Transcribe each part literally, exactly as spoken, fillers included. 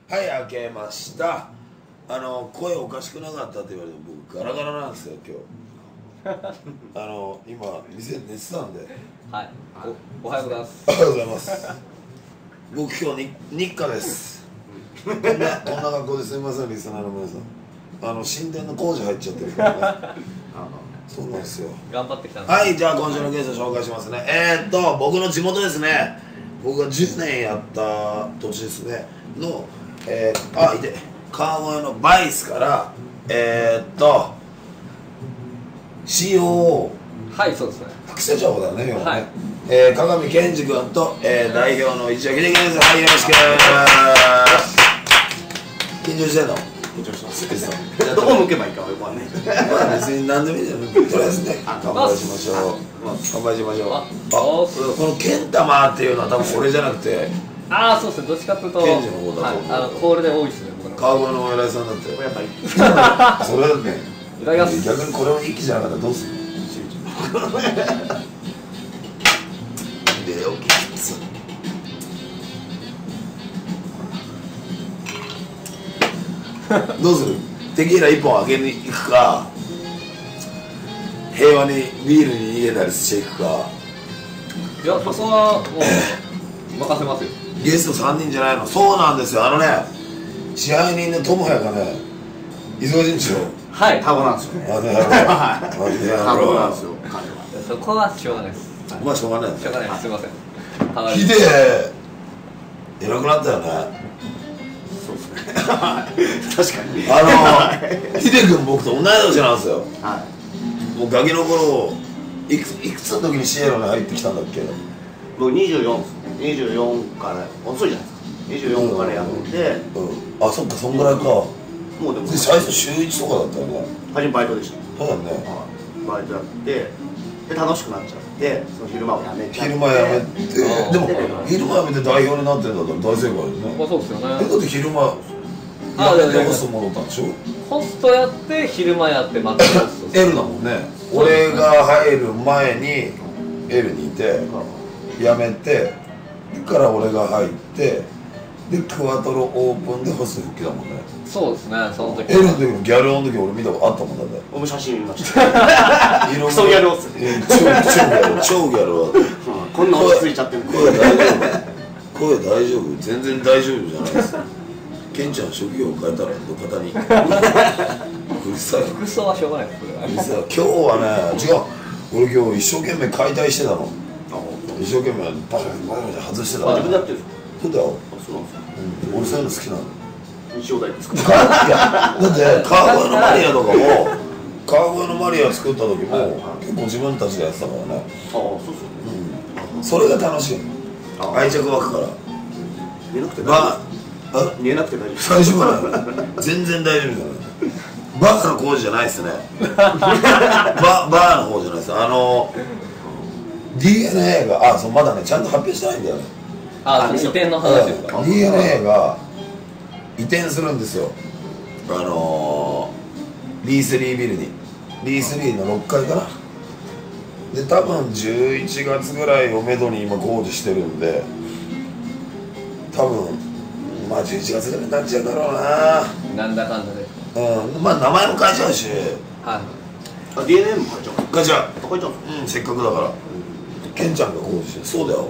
はい、開けました。あの声おかしくなかったって言われて僕ガラガラなんですよ今日。あの今店寝てたんで。 はい。お、おはようございます。 おはようございます。僕今日に日課です。こんなこんな格好ですみませんリスナーの皆さん。あの神殿の工事入っちゃってるからね。そうなんですよ。 頑張ってきたんです。 はい、じゃあ今週のゲスト紹介しますね。えー、っと僕の地元ですね。僕がじゅうねんやった土地ですねの、えー、あいて川越のバイスからえー、っと シーオーオーはい、そうですね。 副社長だね、今ね、 はい、 えー、鏡健二君と、えー、代表の市垣秀樹です。はい、よろしく。緊張してんの？ 緊張してます。どこ向けばいいかはよくわかんない。 まあ別に何でもいいじゃん。とりあえずね、乾杯しましょう。乾杯しましょう。あ、このケンタマーっていうのは多分俺じゃなくて、 ああ、そうですね。どっちかっていうとケンジの方だと思う。 はい、あのコールで多いですね。僕の川越のお偉いさんだって。 やっぱり。 それだね。 いただきます。 逆にこれを一気じゃなかったらどうするの？で、おきつ。どうする？テキーラ一本開けに行くか、平和にビールに入れたりしていくか。 いや、そこはもう任せますよ。 ゲストさんにんじゃないの？そうなんですよ。あのね、支配人の友也がね、忙しいんですよ。 はい。 タゴなんですよね。 あの野郎。 タゴなんですよ。 そこはしょうがないです。 まあしょうがない。 しょうがないです。すみません。 ヒデ、偉くなったよね。 そうですね。確かに。 あのヒデ君僕と同い年なんですよ。 はい。 もうガキの頃いくついくつの時にシエロに入ってきたんだっけ？ 僕にじゅうよんですね。にじゅうよんから遅いじゃないですか。にじゅうよんからやめて、 うん。あ、そっかそんぐらいか。もうでも最初週いちとかだったよね。 初めバイトでした。 そうだね。 バイトやってで楽しくなっちゃってその昼間をやめちゃって。 昼間やめて、でも昼間やめて代表になってるんだったら大正解ですね。 まあそうですよね。 え、だって昼間やめてホスト戻ったんでしょ？ ホストやって昼間やってまたホスト。 L だもんね。俺が入る前に L にいて辞めてから俺が入ってでクワトロオープンでホスト復帰だもんね。 そうですね。その時 L の時のギャルの時俺見たことあったもんだって。 俺も写真見ました。クソギャルをっすね。 超ギャル超ギャルはこんな落ち着いちゃってる。 声大丈夫？声大丈夫？全然大丈夫じゃないです。ケンちゃん職業を変えたら路肩にうるさい。 服装はしょうがないです。 うるさい。今日はね、違う、俺今日一生懸命解体してたの。一生懸命バカバカ外してた。 自分でやってるんですか？ そうだよ。 そうなんですか。 俺そういうの好きなの。 日曜大工ですか？ いや、だって川越のマリアとかも川越のマリア作った時も結構自分たちでやってたからね。 ああ、そうそう。 それが楽しい。愛着湧くから。 見えなくて大まあ見えなくて大丈夫。 大丈夫なの。全然大丈夫じゃない。バーの工事じゃないですね。ババーの方じゃないです。あの ディーエヌエー があそうまだねちゃんと発表してないんだよね。 あ、移転の話ですか？ ディーエヌエー が移転するんですよ。あの ビースリー ビルに ビースリー のろっかいかな。で多分じゅういちがつぐらいをめどに今工事してるんで多分まあじゅういちがつぐらいになっちゃうだろうな。 なんだかんだで。 うん、まあ名前も変えちゃうし。 はい。 あ、ディーエヌエー も変えちゃう。 変えちゃう。 変えちゃう。 うん、せっかくだから。ケンちゃんが工事してる。そうだよ。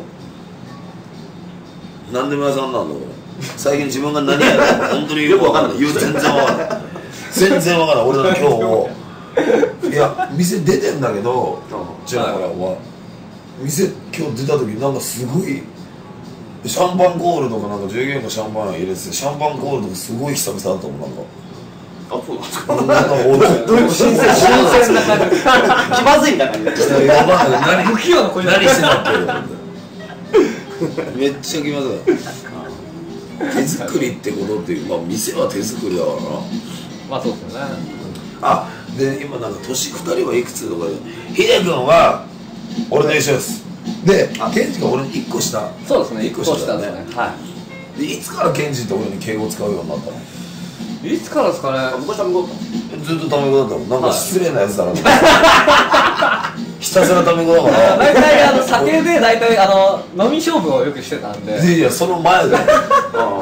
何でも屋さんなんだこれ。最近自分が何やるか本当によく分かんない。全然分かんない。全然分かんない。俺だって今日いや店出てんだけど、じゃあほらは店今日出た時なんかすごいシャンパンコールとかなんか従業員がシャンパン入れてシャンパンコールとかすごい久々だったもんなんか。 あ、そうなんですか。 なんか俺新鮮新鮮な感じ。気まずいんだからね。 やばい何不器用な子じゃない。 何してたっけ。めっちゃ気まずい。手作りってことっていうまあ店は手作りだからな。 まあそうですよね。 あで今なんか年ふたりはいくつとかでヒデ君は俺と一緒です。でケンジが俺にいっこ下。 そうですね。 いっこ下だね。 はい。 でいつからケンジって俺に敬語使うようになったの？ いつからですかね。 昔は向こうずっとタメ語だったもん。なんか失礼なやつだな。ひたすらタメ語だから。 大体あの酒で大体あの飲み勝負をよくしてたんで。 いやその前だよ。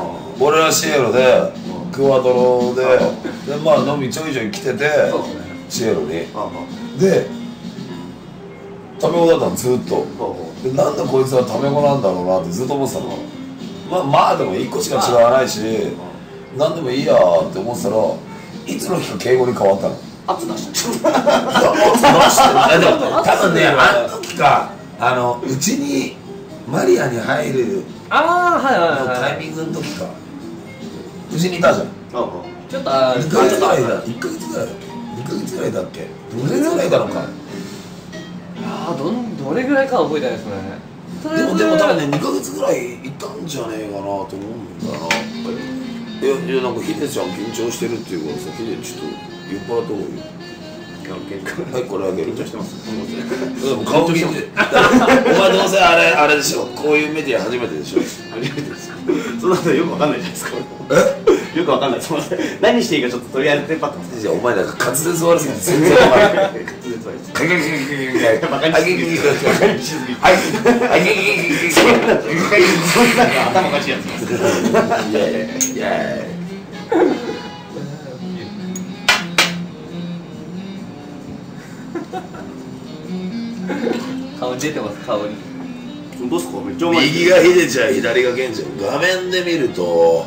俺らシエロでクワトロででまあ飲みちょいちょい来ててシエロにでタメ語だったのずっとでなんでこいつはタメ語なんだろうなってずっと思ってたの。まあまあでもいっこしか違わないし何でもいいやって思ってたらいつの日か敬語に変わったの。 圧出したいや圧出してでも多分ねあの時かあのうちにマリアに入るああはいはいはいタイミングの時かうちにいたじゃん。 ちょっとあにかげつぐらいだいっかげつぐらいにかげつぐらいだっけにかげつぐらいだろうか。 ああどんどれぐらいかは覚えてないですね。 でもでも多分ねにかげつぐらいいたんじゃねえかなと思うんだよな。いやいやなんかヒデちゃん緊張してるっていうからさヒデちょっと酔っ払った方がいいよ。はいこれあげる。緊張してます。でも顔緊張してお前どうせあれあれでしょこういうメディア初めてでしょ。 初めてですよ。そんなのよくわかんないじゃないですか。えよくわかんない。すみません。何していいかちょっととりあえずテンパってます。 じゃあお前なんか滑舌悪すぎて全然わかんない。滑舌悪いです。カキカキカキカキバカにしすぎ。バカにしすぎ。 はいはいそんなそんなの頭おかしいやつです。 イエーイイエーイ。 顔に出てます顔に。 どうすかめっちゃうまい。 右がヒデちゃん左がケンちゃん。画面で見ると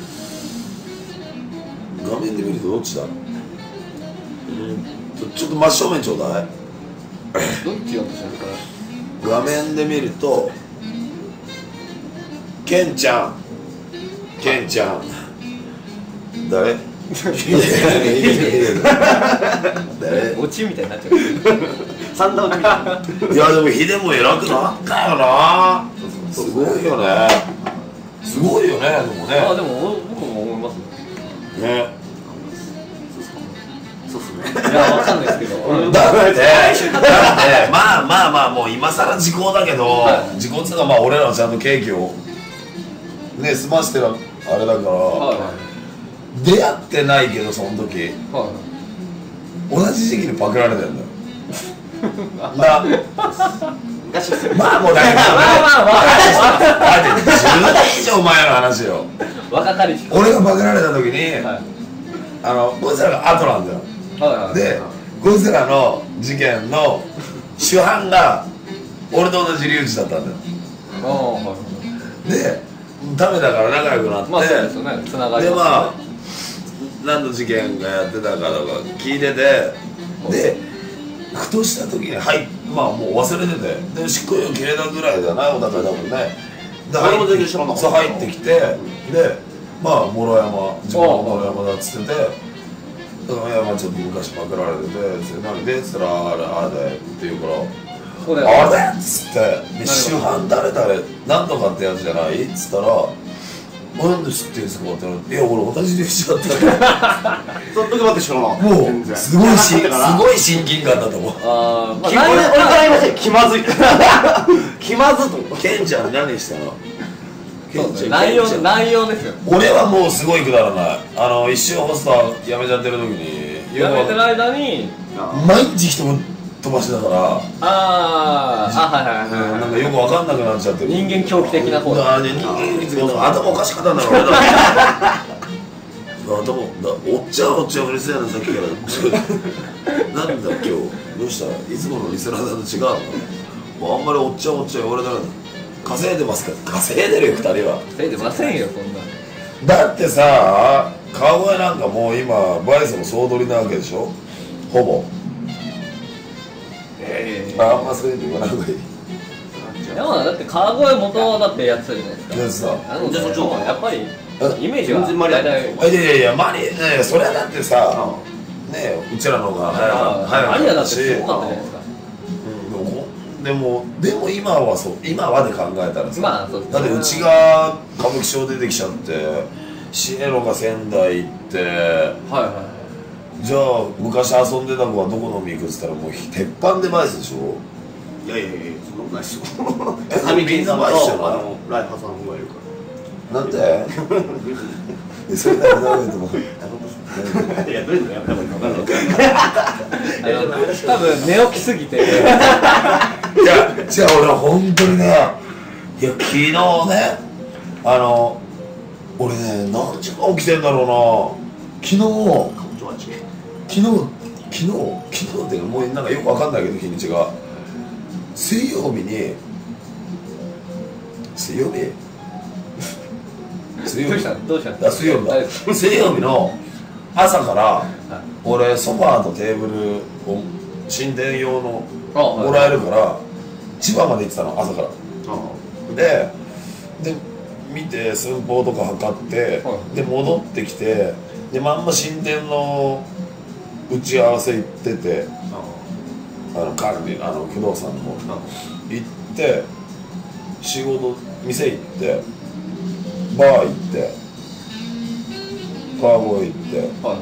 画面で見るとどっちだ。うんちょっと真正面ちょうだい。 どっちやったんですか。 画面で見るとケンちゃんケンちゃん誰誰オチみたいになっちゃう。 三段みたいな。 いやでもヒデも偉くなったよな。すごいよねすごいよねでもね。 あでも僕も思いますね。 そうっすね。 いやわかんないですけど。 だってだってまあまあまあもう今更時効だけど、はい、時効っつうかまあ俺らはちゃんとケーキをね済ましてるあれだから、はい、出会ってないけどその時、はい、同じ時期にパクられてんだよ。なまあもうだけどまあまあまあだってじゅうねん以上前の話よ。 若かりし俺がパクられた時に、はい、あのこいつらが後なんだよ。でこいつらの事件の主犯が俺と同じ留置だったんだよ。でダメだから仲良くなって、まあそうですよね、つながりますよね。でまあ何の事件がやってたかとか聞いててでふとした時にはいまあもう忘れててで執行猶予切れたぐらいだなお互い多分ね。で入ってきてそう入ってきてでまあ諸山自分の諸山だっつってて「いやまあちょっと昔パクられててそれなんで?」っつったら「あれあれだよ」って言うから「あれ?」っつって「主犯誰誰何とかってやつじゃない?」っつったら「なんで知ってるんですか?」って言われて「いや俺同じ留置だったから」 その時まで知らなかった。 もうすごいしすごい親近感だと思う。 ああまあ俺から言いましたよ気まずい気まずと思う。 ケンちゃん何したの。 内容内容ですよ。 俺はもうすごいくだらない。あの一瞬ホスト辞めちゃってる時に辞めてる間に毎日人も飛ばしだからあああはいはいはい、 なんかよく分かんなくなっちゃってる。 人間狂気的な方だね。人間狂気頭おかしかったんだろう俺だ頭だおっちゃんおっちゃんうるせえなさっきからなんだ今日どうしたいつものリスナーさんと違うの。もうあんまりおっちゃんおっちゃん言われたら稼いでますか。稼いでるよふたりは。 稼いでませんよそんな。 だってさ川越なんかもう今バイスも総取りなわけでしょほぼ。ええあんまそういうの言わない方がいい。 でもだって川越元はだってやってたじゃないですか。 でさじゃあそっちの方がやっぱりイメージは全然マリアだよ。 いやいやいやマリアねそれはだってさねうちらの方が早かったマリアだってすごかったじゃないですか。 でもでも今はそう今はで考えたらさ、 まあそうですね、 だってうちが歌舞伎町出てきちゃってシエロが仙台行ってはいはいじゃあ昔遊んでた子はどこ飲み行くっつったらもう鉄板でバイスでしょ。 いやいやいやそんなことないっすよ。 えみんなバイスじゃない。 あのライハさんがいるからなんでそれならダメと思う。 いやどういうのやめた方がいいか分かんない多分寝起きすぎていやじゃあ俺は本当にねいや昨日ねあの俺ね何時間起きてんだろうな。昨日昨日昨日昨日ってもうなんかよくわかんないけど日にちが水曜日に水曜日水曜日どうした水曜日だ水曜日の朝から俺ソファーとテーブルを神殿用のもらえるから千葉まで行ってたの朝からでで見て寸法とか測ってで戻ってきてでまんま神殿の打ち合わせ行っててあの管理あの不動産の方行って仕事店行ってバー行って川越行って、はい、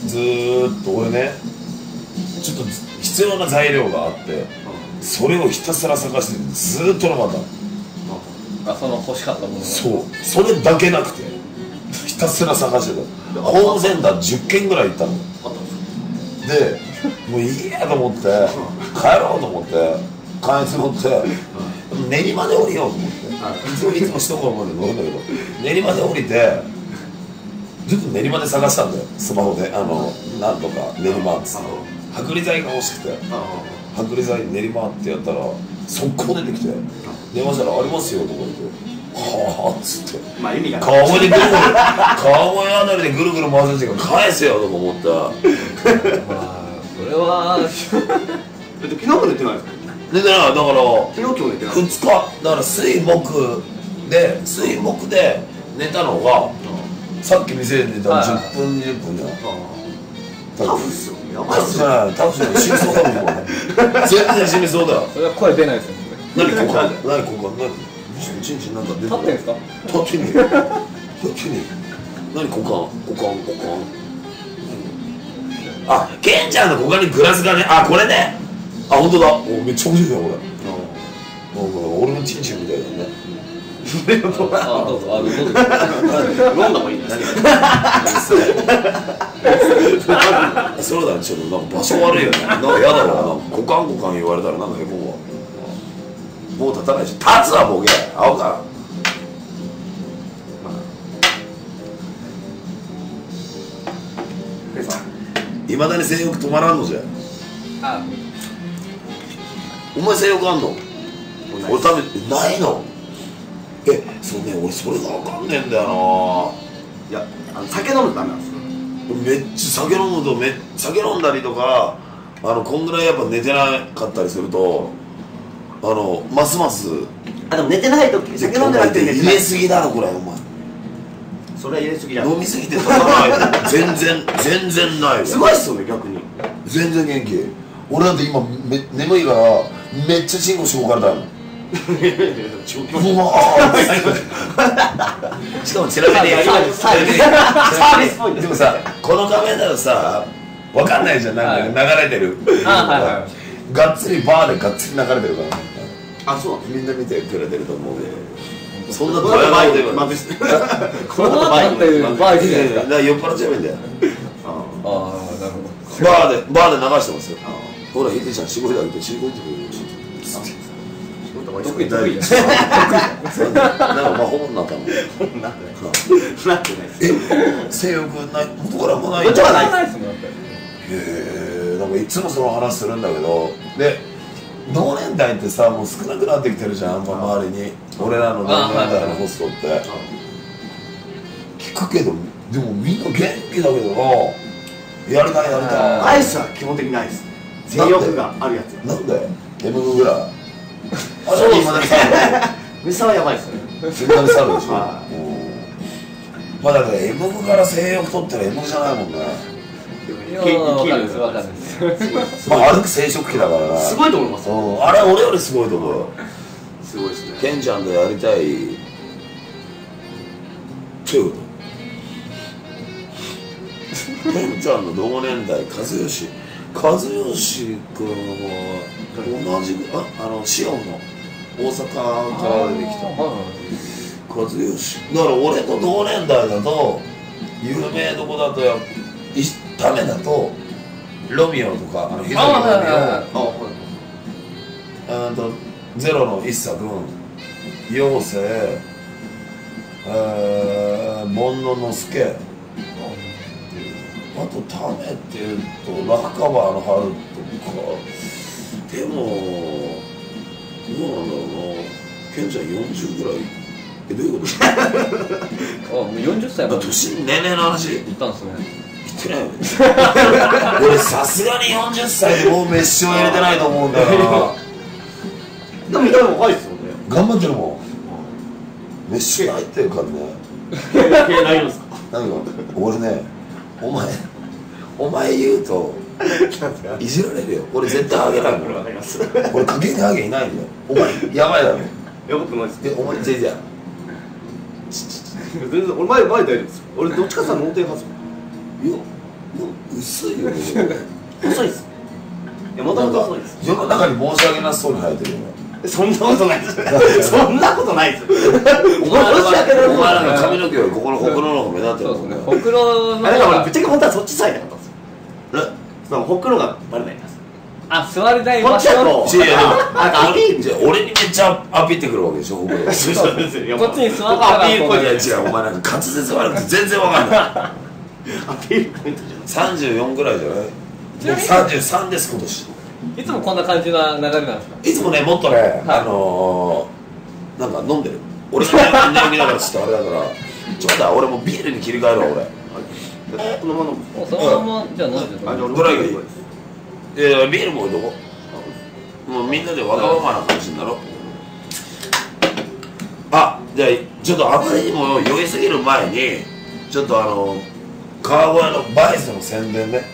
ずーっと俺ねちょっと必要な材料があって、うん、それをひたすら探してずーっとなかったの、 うん、あその欲しかったものがそうそれだけなくてひたすら探してたホームセンターじゅっけんぐらい行ったのでもういいやと思って帰ろうと思って関越乗って練馬で降りようと思っていつもいつも首都高まで乗るんだけど練馬で降りてずっと練馬で探したんだよスマホであのなんとか練馬っつって剥離剤が欲しくて剥離剤練馬ってやったら速攻出てきて電話したらありますよとか言ってはあっつってまあ意味が川越でぐるぐる川越あたりでぐるぐる回す時間返せよとか思ったまあそれは昨日も寝てないですか寝てないだから昨日今日寝てないふつかだから水木で水木で寝たのがさっき店で寝たらじゅっぷんにじゅっぷんじゃんタフっすよやばいタフじゃないタフじゃない死にそうだもんね全然死にそうだよそれは声出ないですよ何ここ何ここ何一日なんか出て立ってんすか立ってね立ってね何股間股間股間あケンちゃんの股間にグラスがねあこれねあ本当だおめっちゃ面白いじゃんこれ俺のチンチンみたいだねあどうぞあどうぞ飲んだもいいんだそうだねちょっとなんか場所悪いよねなんか嫌だわ股間股間言われたらなんかへこむわもう立たないし立つわボケ青かいまだに性欲止まらんのじゃあお前性欲あんの俺食べないのえそうね俺それが分かんねえんだよないやあの酒飲むとダメなんですよめっちゃ酒飲むとめ酒飲んだりとかあのこんぐらいやっぱ寝てなかったりするとあのますますあでも寝てない時酒飲んでなくて寝てない入れすぎだろこれお前それは入れすぎだ飲みすぎて立たない全然全然ないすごいっすよね逆に全然元気俺なんて今め眠いからめっちゃチンコしごかれたのうわーしかもちなみにサービスポイントでもさこの画面だとさわかんないじゃんなんか流れてるがっつりバーでがっつり流れてるからあそうみんな見てくれてると思うけどそんなドヤ顔でまずこの後だってバー行くじゃないですか酔っ払っちゃえばいいんだよああなるほどバーでバーで流してますよほらヒデちゃんしごいてあげてしごいてくれる得意得意なんか魔法になったのなってないえ性欲ない元からもない元からないですもんだってへえなんかいつもその話するんだけどで同年代ってさもう少なくなってきてるじゃんあんま周りに俺らの同年代のホストって聞くけどでもみんな元気だけどなやりたいやりたいアイスは基本的にないです性欲があるやつなんで エムグぐらいそうですねミサはやばいですねそんなに猿でしょまあだから エムグから性欲取ったら エムグじゃないもんね分かるんです分かるんですまあ歩く生殖器だからなすごいと思いますあれ俺よりすごいと思うよすごいですねケンちゃんとやりたいどういうことケンちゃんの同年代和義和義君は同じああのシオンの大阪から出てきた和義だから俺と同年代だと有名どこだとやためだとロミオとかあの日崎ロミオゼロの一茶君陽生えー、煩悩の助、あとタメっていうとラフカバーの春とか。でもどうなんだろうな、ケンちゃんよんじゅうぐらい、え、どういうこと？ あ、もうよんじゅっさいまで年年齢の話言ったんですね。 言ってないよね俺さすがによんじゅっさいでもう飯を入れてないと思うんだよなでも見た目若いですよね。 頑張ってるもん、飯入ってるからね。 経ないんですか？ なんか俺ね、お前お前言うといじられるよ。俺絶対あげないもん。 わかります。 俺かけにあげいないんだよ。お前やばいだろ。 いや僕ないです。 え、お前全然全然俺前前大丈夫ですよ。俺どっちかさ脳天派ですいや、薄いよね細いです。いやもともと細いです。 世の中に申し訳なさそうに生えてるよね。 そんなことないですそんなことないですお前お前なんか髪の毛よりここのほくろの方が目立ってるもんね。 ほくろのあれだから俺ぶっちゃけ本当はそっちさえなかったんですよ。そのほくろがバレないんです。 あ、座りたいこ場所。 っちだと違う、いやでもなんかアピールじゃあ俺にめっちゃアピってくるわけでしょ、ほくろ。いやそうですよ。 こっちに座ったらアピールポイント違う、お前なんか滑舌悪くて全然わかんない。 アピールポイントじゃない。 さんじゅうよんぐらいじゃない？僕さんじゅうさんです今年。 いつもこんな感じな流れなんですか？ いつもね、もっとね、あのー、なんか飲んでる。俺が飲みながらちょっとあれだから、ちょっと俺もビールに切り替えるわ、俺。 このまま飲む。 もうそのままじゃあ飲んでる。 あ、じゃあ俺どれがいい？いやいや、ビールも置いとこう。もうみんなでわがままな感じになろう。あ、じゃあちょっとあまりにも酔いすぎる前にちょっとあの川越のバイスの宣伝ね。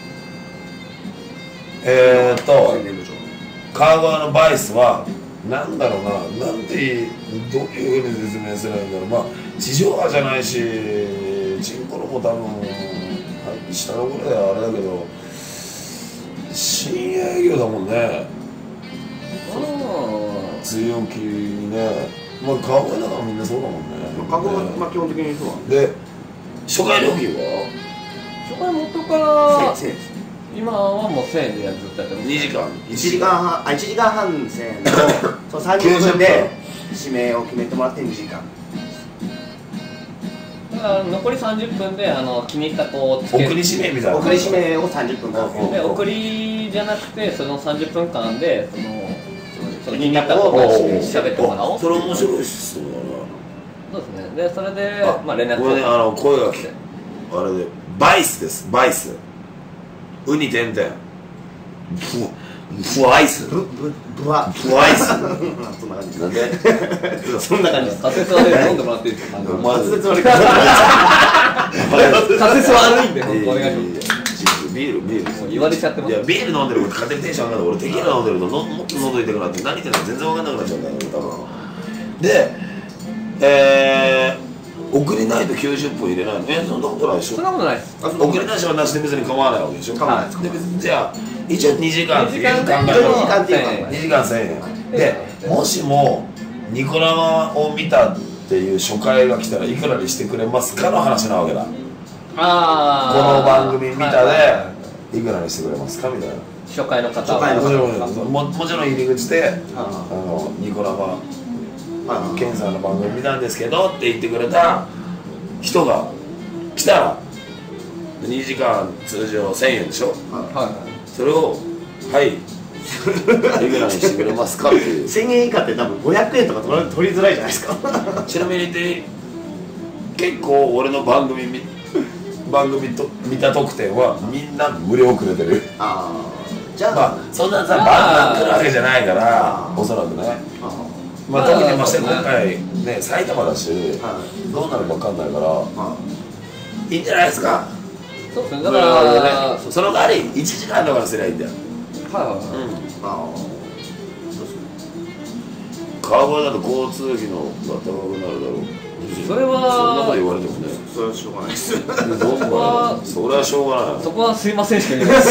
えーっと川越のバイスはなんだろうな、なんてどういうふうに説明すればいいんだろう。まあ地上波じゃないしチンコロも多分下の頃ではあれだけど深夜営業だもんね。強気にね。まあ川越だからみんなそうだもんね。 川越はまあ基本的にそうなんで初回料金は初回元からせんえんです。 今はもうせんえんでずっとやってます。 にじかんいちじかんはん、あいちじかんはんせんえんのそのさんじゅっぷんで指名を決めてもらってにじかん。 だから残りさんじゅっぷんであの気に入った子をつけ送り指名みたいな。 送り指名をさんじゅっぷん間で送りじゃなくてそのさんじゅっぷんかんでそのその気に入ったお子をー喋ってもらおう。 それ面白いっすよね。 そうですね。でそれであ、 まあ連絡これね、あの声が来てあれでバイスです。バイスウニ点々ブブアイスブブブワブアイスそんな感じなんでそんな感じです。 仮説悪いんで飲んでもらっていいですか？ お前滑舌悪い。 仮説悪いんでお願いします。 ビールビールもう言われちゃってます。 いやビール飲んでること勝手にテンション上がる。俺テキーラ飲んでるとのもっと喉痛くなって何言ってんのか全然分かんなくなっちゃうんだよ多分。で、えー、送りないときゅうじゅっぷん入れないの？え、そんなことないでしょ。 そんなことないです。 送りなしはなしで別に構わないわけでしょ。 構わないです。 で別にじゃあ一応にじかんっていう考えにじかんにじかんっていう考えにじかんせんえんで、もしもニコ生を見たっていう初回が来たらいくらにしてくれますかの話なわけだ。 あこのあ。 番組見たでいくらにしてくれますかみたいな。 初回の方初回のもちろん方ももちろん入り口でああのニコ生あケンさんの番組見たんですけどって言ってくれた人が来たらにじかん通常せんえんでしょ。 はそれをはいいくらにしてくれますかっていう。 せんえん以下って多分ごひゃくえんとか取ら取りづらいじゃないですか。 ちなみにで結構俺の番組見番組と見た特典はみんな無料くれてる。 ああじゃあ、 まあそんなさバンバン来るわけじゃないからおそらくね。 あまあ特にまして今回ね埼玉だしあはどうなるか分かんないからいあいいんじゃないですか。 い。そうですね。だからはねその代わりいちじかんとかすればいいんだよ。 いはいはい。 あ川越だと交通費のが高くなるだろう。 それはそんなこと言われてもね。 それはしょうがないです。 そこはそれはしょうがない。 そこはすいませんしか言えないです。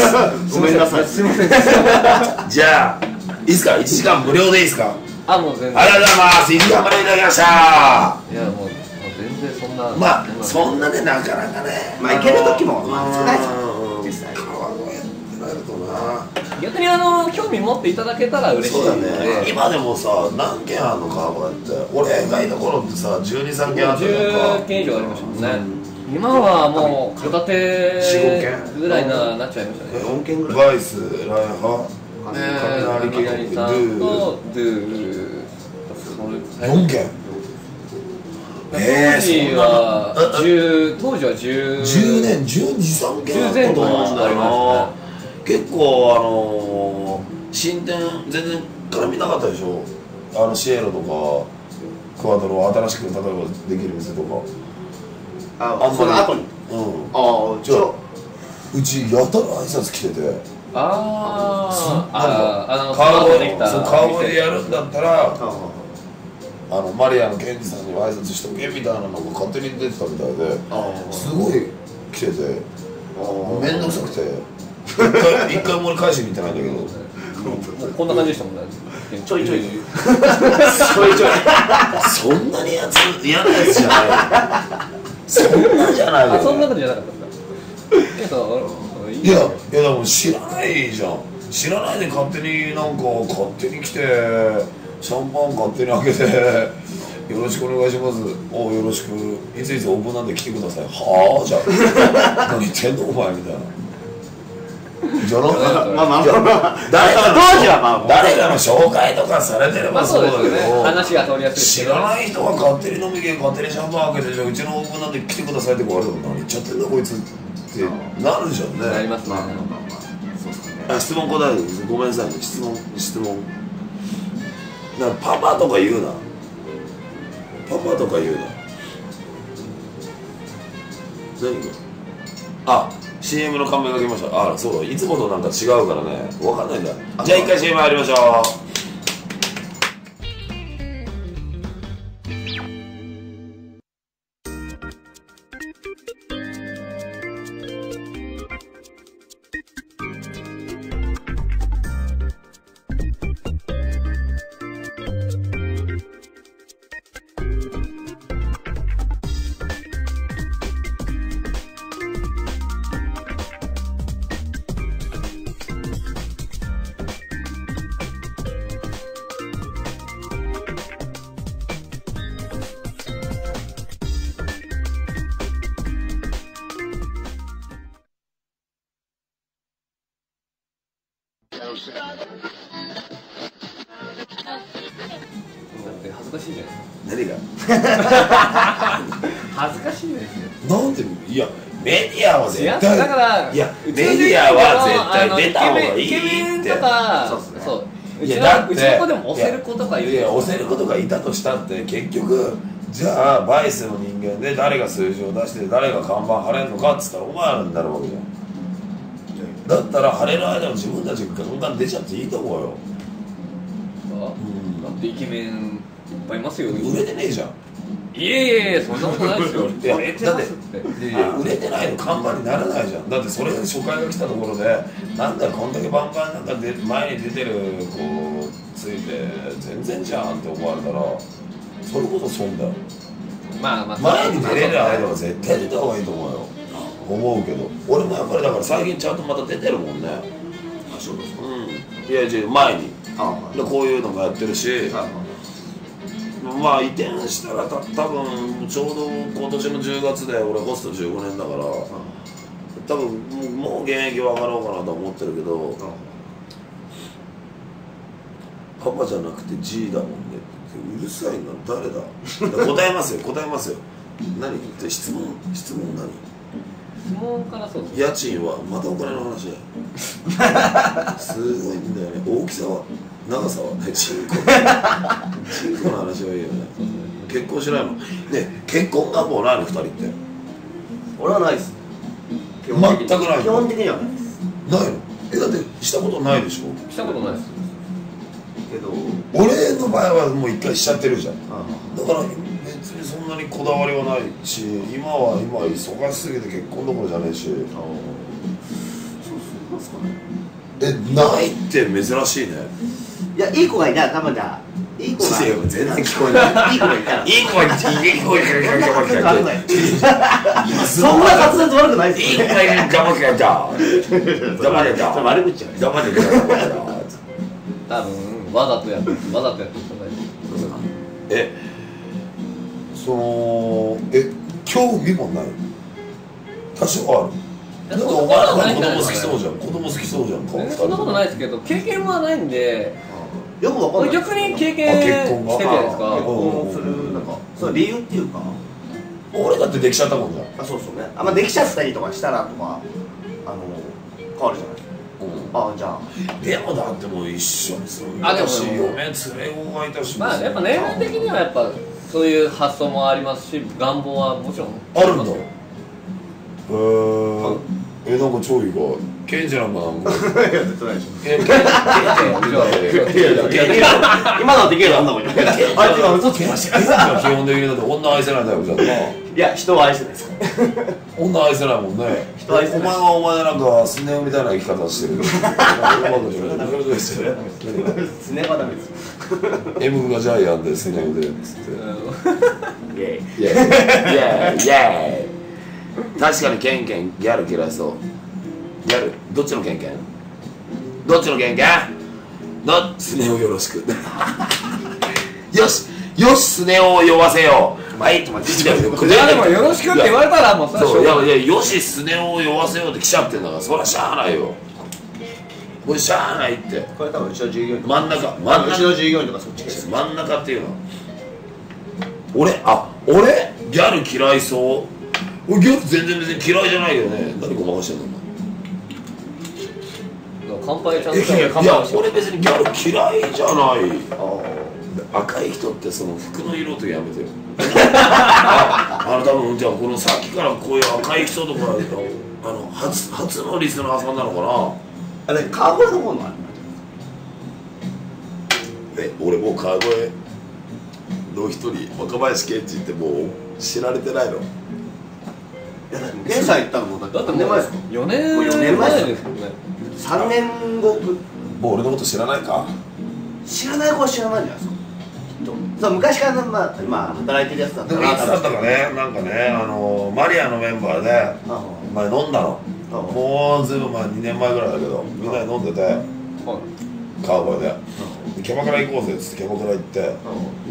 ごめんなさい。 すいません。 じゃあいいですかいちじかん無料でいいですか。 あ、もう全然。 ありがとうございますいちじかんまでいただきました。 いやもうもう全然そんな。 まあそんなねなかなかねまあ行ける時もまあ少ないですようん実際川越ってなるとな逆にあの興味持っていただけたら嬉しいそうだね。今でもさ何軒あるの川越って。俺がいた頃ってさじゅうに、さんけんあったのか。 じゅっけん以上ありましたもんね。今はもう片手ぐらいななっちゃいましたね。 よんけんぐらい。 バイス、ライハ、雷警雷さんとドゥよんけん。 当時は10当時は10 10年、じゅうに、さんけんあったと思うんだよな。結構あの新店全然絡みなかったでしょ。あのシエロとかクワトロ新しく例えばできる店とか。 ああ、その後に。 うん。 ああ、じゃあうちやたら挨拶来てて。 ああ、あの川越で川越でやるんだったら。あのマリアのケンジさんに挨拶しとけみたいなのが勝手に出てたみたいですごい来てて面倒くさくて一回も俺返しに行ってないんだけどもうこんな感じでしたもんね。 ちょいちょいちょいちょいそんなにやつ嫌なやつじゃないそんなじゃないよ。 あ、そんなことじゃなかったですか。 いやいやでも知らないじゃん。知らないで勝手になんか勝手に来てシャンパン勝手に開けてよろしくお願いします。およろしくいついつオープンなんで来てください。はあじゃあ何言ってんのお前みたいな。じゃあまあまあまあ誰かの当時はまあ誰かの紹介とかされてればそうだけど、 話が通りやすい。 知らない人が勝手に飲み券勝手にシャンパン開けてじゃあうちのオープンなんで来てくださいって言われても何言っちゃってんだこいつってなるじゃんね。 なりますね。 質問答える。ごめんなさいね。質問質問。なんかパパとか言うな。パパとか言うな。何が？あ、シーエム の看板が来ました。あ、そうだ。いつもとなんか違うからね。わかんないんだ。じゃあ一回 シーエム 入りましょう。 だって恥ずかしいじゃないですか。 何が？ 恥ずかしいですよ。 なんでいやメディアは絶対だからいやメディアは絶対出た方がいいって。 イケメンとかそうですね。 そう。 いやだってうちの子でも押せる子とかいる。 いや押せる子とかいたとしたって結局じゃあバイスの人間で誰が数字を出して誰が看板貼れるのかっつったらお前らになるわけじゃん。だったら貼れる間は自分たちが看板出ちゃっていいと思うよ。 だってイケメンいっぱいいますよ。 売れてねえじゃん。 いえいえそんなことないですよ。 いや売れてますっていやいや売れてないの看板にならないじゃん。だってそれで初回が来たところでなんだよこんだけバンバンなんかで前に出てるこうついて全然じゃんって思われたらそれこそ損だよ。 まあまあ前に出れる間は絶対出た方がいいと思うよ。思うけど俺もやっぱりだから最近ちゃんとまた出てるもんね。 あ、そうですか。 うんいやじゃ前にあでこういうのもやってるしまあ移転したらた多分ちょうど今年のじゅうがつで俺ホストじゅうごねんだから多分もう現役は上がろうかなと思ってるけどパパじゃなくて G だもんねうるさいな誰だ答えますよ答えますよ何って質問質問何質問からそうです。 家賃はまたお金の話だよすごいんだよね大きさは長さはねチンコチンコの話はいいよね結婚しないのね結婚願望ないのふたりって俺はないです。 全くないの基本的にはないです。 ないのえだってしたことないでしょしたことないです。 けど俺の場合はもう一回しちゃってるじゃんあだから別にそんなにこだわりはないし今は今忙しすぎて結婚どころじゃねえしあそうそうですかね。 えないって珍しいねいやいい子がいたら多分じゃあいい子が全然聞こえないいい子がいたらいい子がいていい子がいていい子がいて今すごいそんな滑舌悪くないですよ一回邪魔かけた邪魔でた悪口や邪魔でた多分わざとやってわざとやってえそのえ興味もない多少あるだってお前ら子供好きそうじゃん子供好きそうじゃんかそんなことないですけど経験はないんでよくわかんない逆に経験してるじゃないですか結婚するなんかその理由っていうか俺だってできちゃったもんじゃんあそうそうねあまあできちゃったりとかしたらとかあの変わるじゃないですかあじゃあでもだってもう一緒に住んあでもだし嫁連れ子がいたしまあやっぱ年齢的にはやっぱそういう発想もありますし願望はもちろんあるんだへーえなんか超いいかケンジなんかなんかいや絶対ないでしょえケンジ今のはできるよあんなもんあいつ今嘘つきましたケンジは基本的にだって女愛せないタイプじゃんないや人は愛してないです女愛せないもんね人愛せないお前はお前でなんかスネ夫みたいな生き方してるスネはダメです M がジャイアンでスネ夫でっつってイエイイエーイイエーイイエーイ確かにケンケンギャル嫌いそうギャルどっちのケンケンどっちのケンケンどスネ夫よろしくよしよしスネ夫を酔わせようはいと待っていやでもよろしくって言われたらもうそういやいやよしスネ夫を酔わせようって来ちゃってんだからそりゃしゃあないよこれしゃあないってこれ多分うちの従業員真ん中真ん中うちの従業員とかそっちです真ん中っていうの俺あ俺ギャル嫌いそう俺ギャル全然別に嫌いじゃないよね何ごまかしてんの乾杯ちゃんといやいや俺別にギャル嫌いじゃないあ赤い人ってその服の色とやめてよああの多分じゃあこのさっきからこういう赤い人とかあの初初のリスナーさんなのかなあれ川越の方のあれえ俺もう川越の一人若林健二ってもう知られてないのいやだってケンさん行ったのもだってだって何年前ですかよねんもうよねんまえ前でですすよねさんねんごもう俺のこと知らないか知らない子は知らないんじゃないですかきっとそう昔からまあ、まあ、働いてるやつだったでもいつだったかねなんかねあのマリアのメンバーで前飲んだのもうずいぶん前にねんまえぐらいだけどみんなで飲んでて川越でキャバクラ行こうぜっつってキャバクラ行ってなんか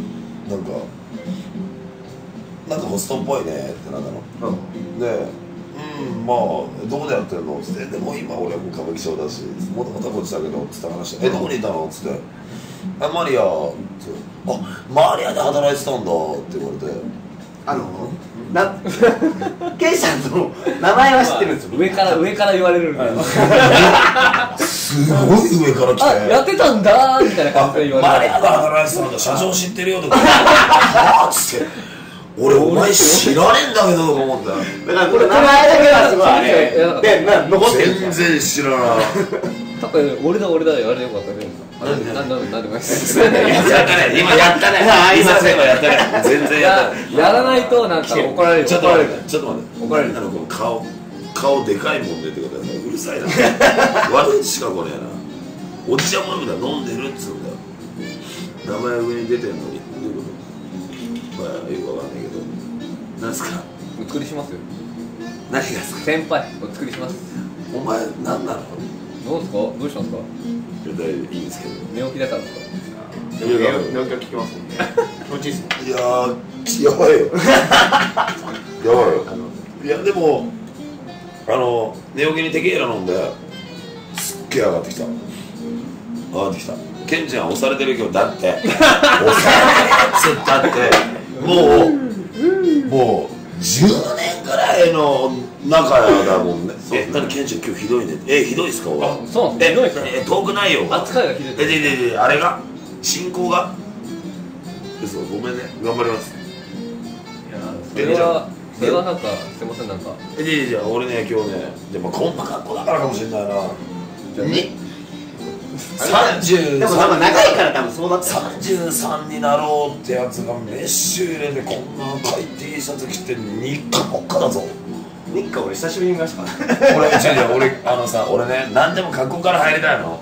なんかホストっぽいねってなったのでうんまあどこでやってるのっつってでも今俺はもう歌舞伎町だしもともとこっちだけどっつって話してえどこにいたのっつってあマリアってあマリアで働いてたんだって言われてあのなケイさんの名前は知ってるんですよ上から上から言われるみたいなすごい上から来てあやってたんだーみたいな感じで言われるマリアが働いてたんだ社長知ってるよとかはあっつって俺お前知らねえんだけどとか思っただからこれ名前だけはすごいあれでな残ってるん全ですよ然知らない多分俺だ俺だ言われてよかったねなんでなんでなんでもないですやったね今やったね今今やったね全然やったねやらないとなんか怒られるちょっと怒られる待ってちょっと待って怒られるあのこの顔顔でかいもんでってことだようるさいな悪口しかこれやなおじちゃんも飲んだら飲んでるっつうんだよ名前上に出てんのにどういうことまあよくわかんないけどなんすかお作りしますよ何がですか先輩お作りしますお前何なのどうですかどうしたんですかいやいいんですけど寝起きだからですか寝起き聞きますもんね気持ちいいっすもんいやーやばいよやばいよいやでもあの寝起きにテキーラ飲んですっげえ上がってきた上がってきたケンちゃん押されてるけどだって押されてるっつったってもうもうじゅうねんぐらいの仲だもんねえだってケンちゃん今日ひどいねえひどいっすか俺あそうなんですえひどいっすねえ遠くないよ扱いがひどいえででであれが進行が嘘ごめんね頑張りますいやそれはそれはなんかすいませんなんかえでじゃあ俺ね今日ねでもこんな格好だからかもしれないなにさんじゅうさんでもなんか長いから多分そうなってさんじゅうさんになろうってやつがメッシュ入れてこんな赤い T シャツ着てニッカポッカだぞ日課俺久しぶりに見ましたから俺違う違う俺あのさ俺ね何でも格好から入りたいの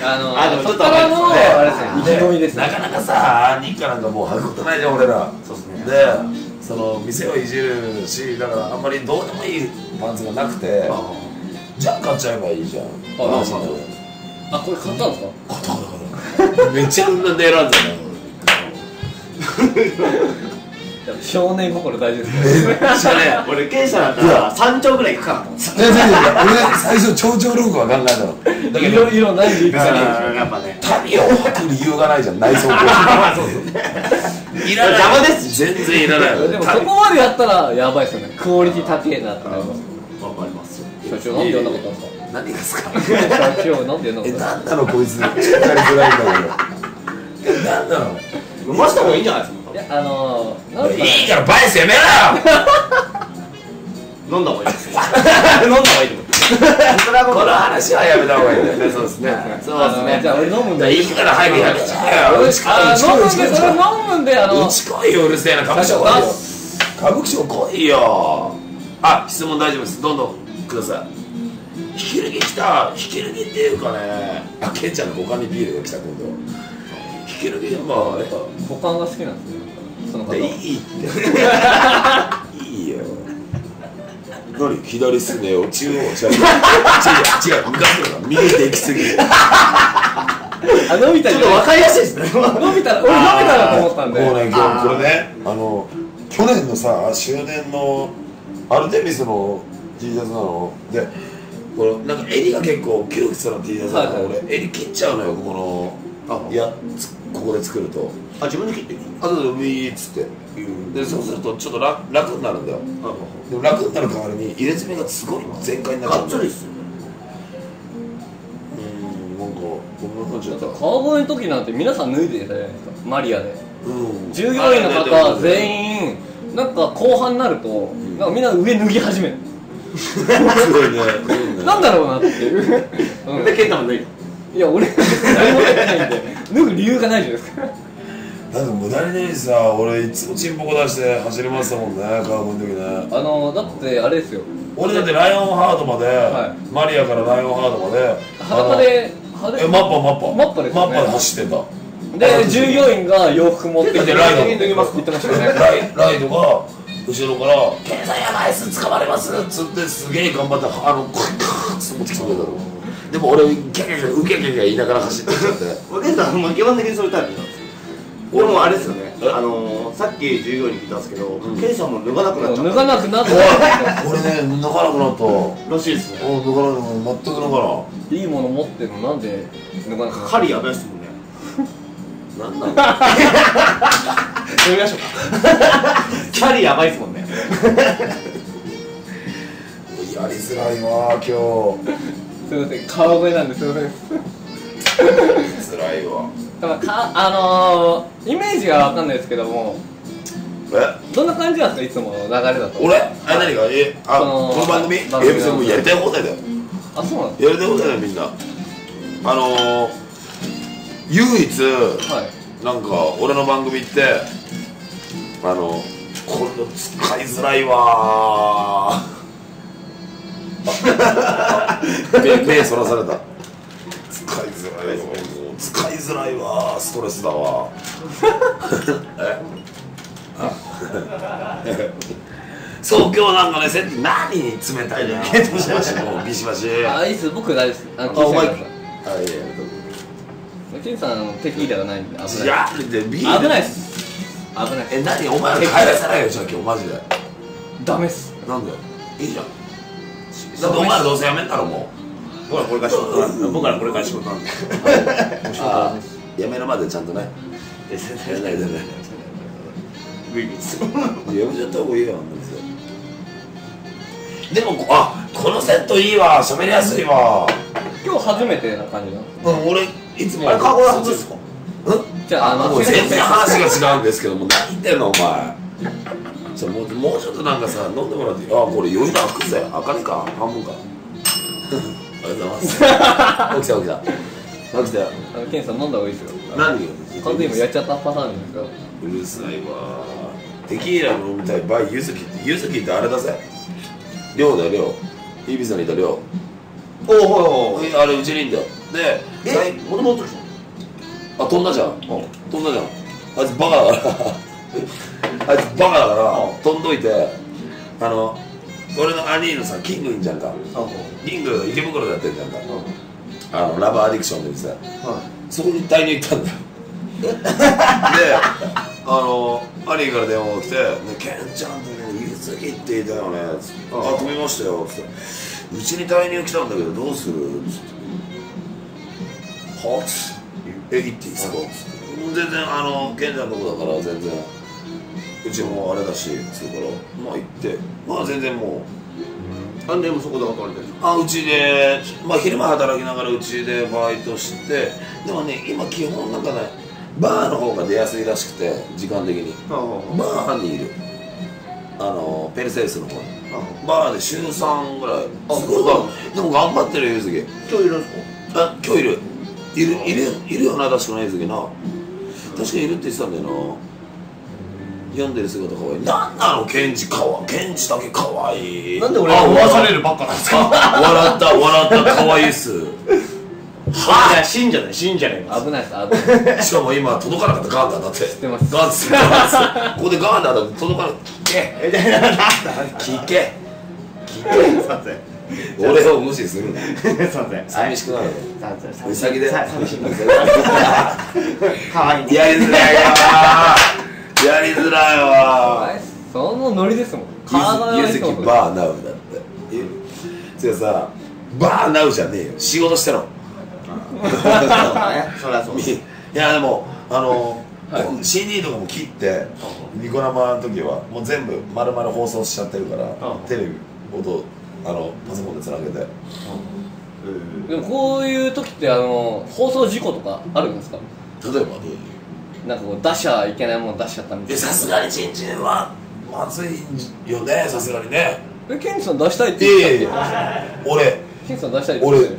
あのあでもちょっとそっからのあれですね意気込みですね。 なかなかさ日課なんかもう履くことないじゃん俺ら。 そうですね。 でその店をいじるしだからあんまりどうでもいいパンツがなくてじゃあ買っちゃえばいいじゃん。 あマジであこれ買ったんですか？ 買った買った買っためっちゃ運んで選んでね少年心大事ですね。 めっちゃね俺経営者だったら三丁ぐらいいくかなと思ってた。 いやいやいや俺最初超長ロークは考えたのだけど色色ない理由がない。 やっぱね。 旅を履く理由がないじゃん内装工事いらない邪魔です全然いらないよでもそこまでやったらやばいですよね。クオリティ高えなってなります。 わかりますよ。 社長なんでやんなかったんですか？ 何がですか社長なんでやんなかえ、 ったんですか？ なんなのこいつちょっとやりづらいんだけどえ、なんなの飲ました方がいいんじゃないですか。 いやあのー、なんかいいからバイスやめろよ飲んだ方がいいですよ。飲んだ方がいいと思う。 この話はやめた方がいいんだよねそうですねそうですねじゃあ俺飲むんで。 いいから早くやめちゃえようちあ来いうち来い飲むんでそれ飲むんであのうち来いようるせえな歌舞伎町来いよ歌舞伎町来いよあ、質問大丈夫ですどんどんください引き抜き来た引き抜きっていうかねあ、ケンちゃんの股間にビールが来た今度引き抜きまあやっぱ股間が好きなんですね。その方は。 いいっていいよ何左っすねよ中央違う違う違う昔の右できすぎあ飲みたいちょっと分かりやすいですね。 飲みたら俺飲めたらと思ったんで。 もうね今日これねあの去年のさ周年のアルテミスの T シャツなのでこれなんか襟が結構窮屈な T シャツだから、 はいはい、 俺襟切っちゃうのよここのあいやここで作るとあ、自分で切ってる。 あとでウィーっつってでそうするとちょっと 楽, 楽になるんだよでも楽になる代わりに入れ墨がすごい全開になっちゃうんだよがっつりっすよ。 うんなんかこんな感じだった川越の時なんて皆さん脱いでたじゃないですか。マリアでうん従業員の方全員なんか後半になると、なんかみんな上脱ぎ始める。 すごいねなんだろうなっていう、うん、 で、ケンタも脱いだ。 いや俺何もやってないんで脱ぐ理由がないじゃないですか。 なんか無駄にねさ俺いつもチンポコ出して走り回ってたもんね川越の時ねあのだってあれですよ俺だってライオンハートまで、 はい、 マリアからライオンハートまで裸でえマッパマッパマッパですよねマッパで走ってたで従業員が洋服持ってきてライド言ってましたよね。 ライライドが後ろから「ケンさんやばいっす捕まれます」っつってすげえ頑張ってあのカッカーッつって持ってきてくれたのでも俺キャキャキャウキャキャキャ言いながら走ってっちゃってケンタは基本的にそういうタイプなんですよ。俺もあれですよね、あのー、さっき従業員に聞いたんですけど、ケンさんも脱がなくなっちゃった。 脱がなくなった俺ね脱がなくなったらしいですね。 脱がなくなった全く脱がないいもの持ってるのなんで脱がなくなった狩りやばいっすもんね。 なんなん飲みましょうか。キャリーやばいっすもんね。 やりづらいわ今日すいません川越なんですいません辛いわだからかあのー、イメージがわかんないですけどもえどんな感じなんですかいつもの流れだと俺あ何がえあそのこの番組え番組別にもうやりたい放題だよあそうなんですやりたい放題だよみんなあのー、唯一はいなんか俺の番組ってあのこれ使いづらいわー目目そらされた使いづらいわもう使いづらいわストレスだわえあそう今日なんかねせ何冷たいなビシバシもうビシバシあいいっす僕大丈夫ですあのあお前金さんあいやいや金さんテキーラがないんで危ないいやでビール危ないっす危ないっすえ何お前ら帰らせないよじゃあ今日マジでダメっすなんだよいいじゃんだってお前らどうせやめんだろも僕らこれから仕事なんで。僕らこれから仕事なんで。 うああやめるまでちゃんとねやらないでねグイグイですよ。 やめちゃった方がいいよあんなやつでもあこのセットいいわ喋りやすいわ今日初めてな感じなうん俺いつもあれカゴは初ですか？ うんじゃああのもう全然話が違うんですけども何言ってんのお前じゃもうもうちょっとなんかさ飲んでもらっていいあこれ余裕で開くぜ開かねえか半分かありがとうございます起きた起きた起きたよあの金さん飲んだ方がいいですよ何が完全にやっちゃったパターンですようるさいわテキーラ飲みたいバイユズキってユズキってあれだぜ寮だよ寮イビザにいた寮おおおお。 あれうちにいんだよでえもともとでしょ。あ飛んだじゃん、飛んだじゃん。あいつバカだからあいつバカだから飛んどいて、あの俺の兄のさキングいんじゃんか。キング池袋でやってんじゃんか。あのラブアディクションで店、そこに代入行ったんだよ。であの兄から電話が来て「ケンちゃんとね言い過ぎっていたよね」つって「あ飛びましたよ」つって「うちに代入来たんだけどどうする?」つって「はっ?」つって「え行っていいですか?」つって全然あのケンちゃんのとこだから全然うちもあれだしつうからまあ行ってまあ全然もうなんでもそこで働いてるんですか。 あうちでまあ昼間働きながらうちでバイトしてでもね今基本なんかねバーの方が出やすいらしくて時間的にバーにいるあのペルセウスの方にバーで週さんぐらいすごいがでも頑張ってるよゆずき今日いるんですか。 あ今日いるいるいるいるよな確かなゆずきな確かにいるって言ってたんだよな読んでる姿かわいいなんなのケンジかわケンジだけかわいいなんで俺は思わされるばっかなんですか。 笑った笑ったかわいいっすはいや信者だよ信者だよ。 危ないです危ない。 しかも今届かなかったガーンだだって知ってます。 ガーンっつってガーンっつってここでガーンだって届かなかった聞け聞けすいません俺を無視するなすいません寂しくなるうさぎで寂しいかわいいやりづらいわやりづらいわそのノリですもん。 ゆずきバーナウだってつうかさバーナウじゃねえよ仕事してろそりゃそう。 いやでもあの、はい、シーディー とかも切ってニコ生の時はもう全部丸々放送しちゃってるからテレビ音あのパソコンでつなげてでもこういう時ってあの放送事故とかあるんですか。 例えばどういうなんかこう出しちゃいけないもの出しちゃったみたいな。 さすがにチンチンはまずいよねさすがにねえケンジさん出したいって言ったっけ。 俺ケンジさん出したいって俺言ったっ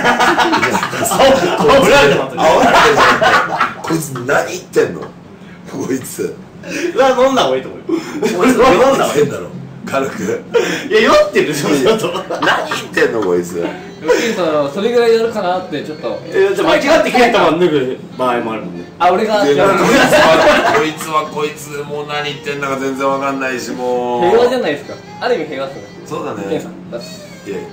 煽られてます煽られてるじゃんこいつ何言ってんのこいつうわ飲んだ方がいいと思うよ。 こいつ酔ってんだろ軽くいや酔ってるでしょちょっと。 何言ってんのこいつけ。ケンジさんそれぐらいやるかなってちょっと。 えじゃあ間違ってケンタマン脱ぐ場合もあるもんね。 あ俺がこいつやる。 はこいつはこいつもう何言ってんだか全然わかんないしもう平和じゃないですか。ある意味平和ですね。 そうだねケンジさん出す。 いやいや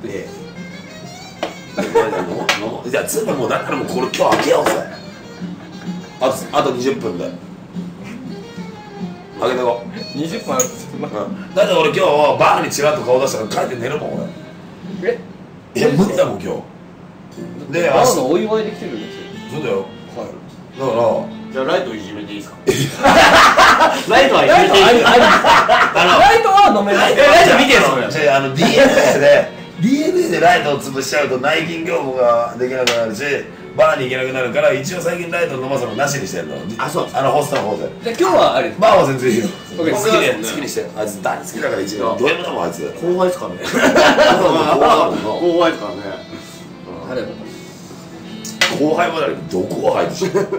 じゃあつうかもうだったらもうこれ今日開けようぜあとあとにじゅっぷんで開けてこうにじゅっぷんある。 だって俺今日バーにチラッと顔出したから帰って寝るもん俺えいや無理だもん今日でバーのお祝いできてるんですよ。 そうだよはいだからじゃあライトいじめていいですか。ライトはいじライトめていいですか。 ありありライトは飲めない。 ライト見てよそれ。 じゃああの ディーエヌエー で ディーエヌエー でライトを潰しちゃうと内勤業務ができなくなるしバーに行けなくなるから一応最近ライト飲ますのなしにしてんのあそうあのホストの方でじゃあ今日はあれです。 バーは全然いいよ好き僕に好きにしてあいつ大好きだから一応ド M だもんあいつ後輩ですからね。 後輩後輩ですからね。 あれば後輩もだけどどこが入ってしまう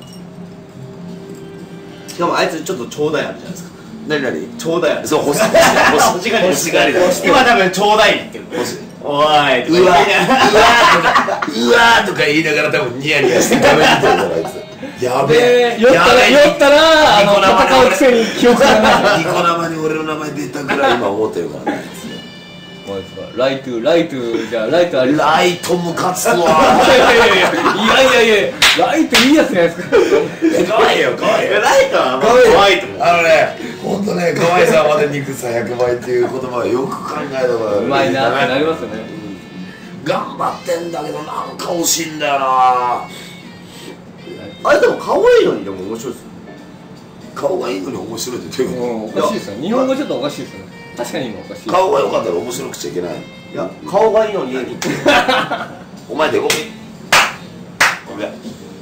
しかもあいつちょっとちょうだいあるじゃないですか。 何何ちょうだいある。 そう欲しい欲しい欲しがりだ。今多分ちょうだいって言ってる。 欲しいおい。 うわうわうわとか言いながら多分ニヤニヤして画面見てるからあいつやべえ酔ったら酔ったらあの戦うくせに記憶がない。 ニコ生に俺の名前出たぐらい今思ってるからねライトライトじゃあライトあります。 ライトムカつくわいやいやいやいやいやいやライトいいやつじゃないですか。 可愛いよ可愛いよライトは可愛いと思う。 あのね本当ね可愛さまで憎さひゃくばいっていう言葉はよく考えたからうまいなってなりますよね。 頑張ってんだけどなんか惜しいんだよなあれでも可愛いのにでも面白いですよ。 顔がいいのに面白いってどういうこおかしいですよ。日本語ちょっとおかしいですよね。確かに今おかしい。 と顔が良かったら面白くちゃいけないいや顔がいいのにお前でこみごめん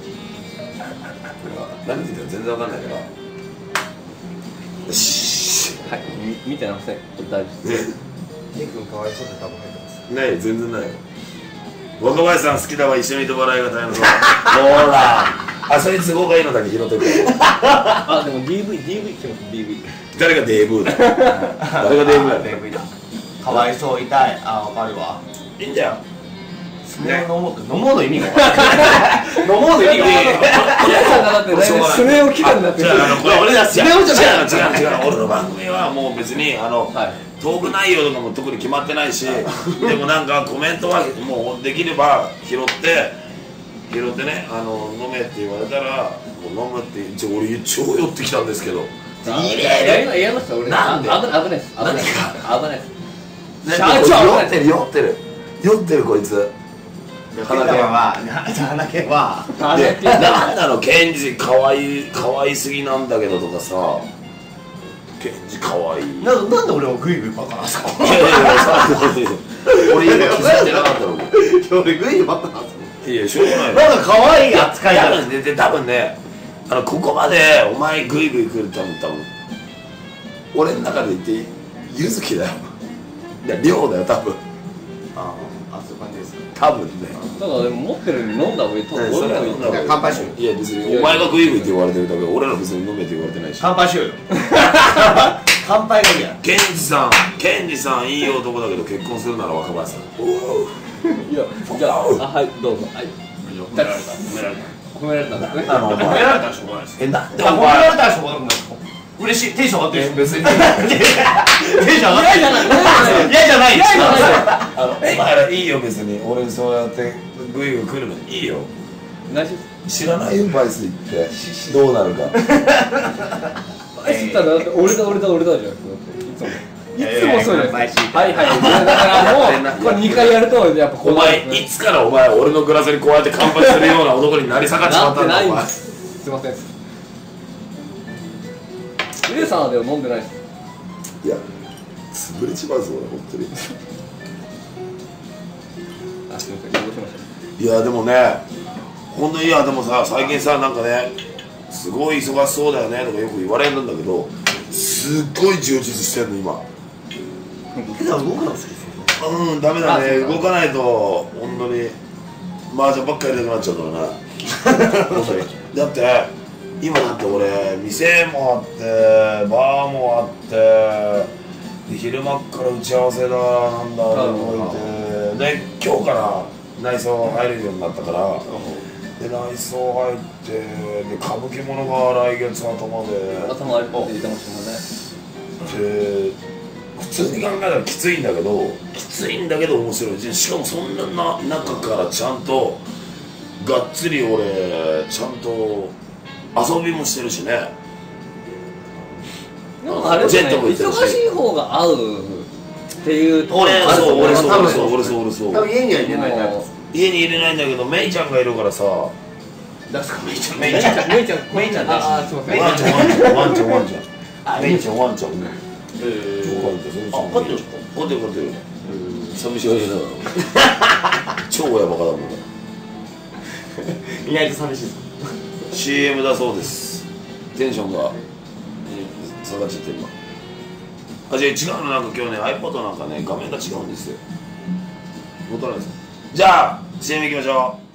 何言ってんの全然わかんないからよしはい見てなくてこれ大丈夫です。 ねケン君かわいそうで多分入ってます。 ない全然ないよ若林さん好きだわ一緒にいて笑いが大変そうほらあそい都合がいいのだけ拾ってくれあでも ディーブイ ディーブイ 来てます ディーブイ。 誰がデーブーだ誰がデーブーだデーブイだ。かわいそう痛い。あわかるわ。 いいんだよスネを飲もうって飲もうの意味が分からない飲もうの意味が分からないスネを切るんだって俺らスネをじゃない違う違う違う俺の番組はもう別にあのトーク内容とかも特に決まってないしでもなんかコメントはもうできれば拾って拾ってねあの飲めって言われたらもう飲むって一応俺超寄ってきたんですけどいやいやいや俺なんで危ない危ないです危ないです危ないです社長酔ってる酔ってる酔ってるこいつ花毛は花毛はでなんなのケンジかわいいかわいすぎなんだけどとかさケンジかわいいななんで俺をグイグイバカなんすかいやいやいや俺今気づいてなかったの俺グイグイバカなんすかいやしょうがないなんか可愛い扱いだ多分ね多分ねあのここまでお前グイグイ来る多分多分俺の中で言ってゆずきだよ量だよ多分ああそういう感じですか多分ねだからでも持ってるのに飲んだ方がいいと思う俺もいい乾杯しよういや別にお前がグイグイって言われてるだけで俺ら別に飲めって言われてないし乾杯しようよ乾杯がいいやケンジさんケンジさんいい男だけど結婚するなら若林さんいやじゃあはいどうぞはい褒められた褒められた褒められたんですねあの褒められたらしょうがないですえなんでお褒めら前れたらしょうがないです嬉しいテンション上がってるでしょ別にテンション上がってる嫌じゃない嫌じゃない嫌じゃないあのお前らいいよ別に俺そうやってグイグイ来るのいいよナイス知らないよバイス行ってどうなるかバイスったらだって俺だ俺だ俺だじゃんいつもいつもそうじゃないですかはいはいだからもうこれにかいやるとやっぱお前いつからお前俺のグラスにこうやって乾杯するような男になり下がっちまったんだお前すいませんレイさんはでも飲んでないですいや潰れちまうぞ俺本当にあすいませんどうしましたいやでもね本当にいやでもさ最近さなんかねすごい忙しそうだよねとかよく言われるんだけどすっごい充実してんの今普段動くの好きですようんダメだね動かないと本当に麻雀ばっかりやりたくなっちゃうからなだって今だって俺店もあってバーもあってで昼間っから打ち合わせだなんだ動いてで今日から内装入れるようになったからで内装入ってで歌舞伎者が来月頭で頭あれって言ってましたもんねで普通に考えたらきついんだけどきついんだけど面白いしかもそんなな中からちゃんとがっつり俺ちゃんと遊びもしてるしねでもあれですね忙しい方が合うっていうところ俺あるそう俺そう多分俺そう俺そう俺そう多分家には入れないタイプです家に入れないんだけどメイちゃんがいるからさ出すかメイちゃんメイちゃんメイちゃんメイちゃん出すああすいませんワンちゃんワンちゃんワンちゃんワンちゃんメイちゃんワンちゃんねえー超可愛いんだよあ、飼ってるんですか飼ってる飼ってる寂しがりながら超親バカだもんね意外と寂しいですシーエム だそうですテンションが下がっちゃって今あじゃあ違うのなんか今日ね iPod なんかね画面が違うんですよ持たないですじゃあ シーエム いきましょう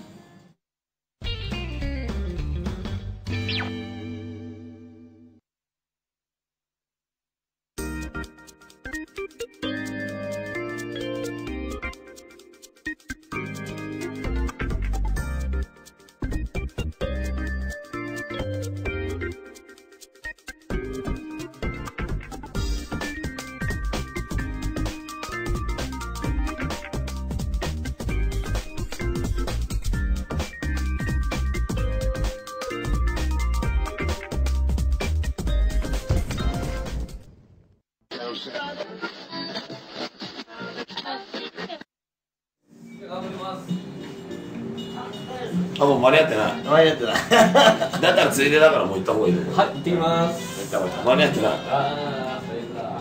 あもう間に合ってない間に合ってないだったらついでだからもう行った方がいいと思うはい行ってきます間に合ってないああそれだ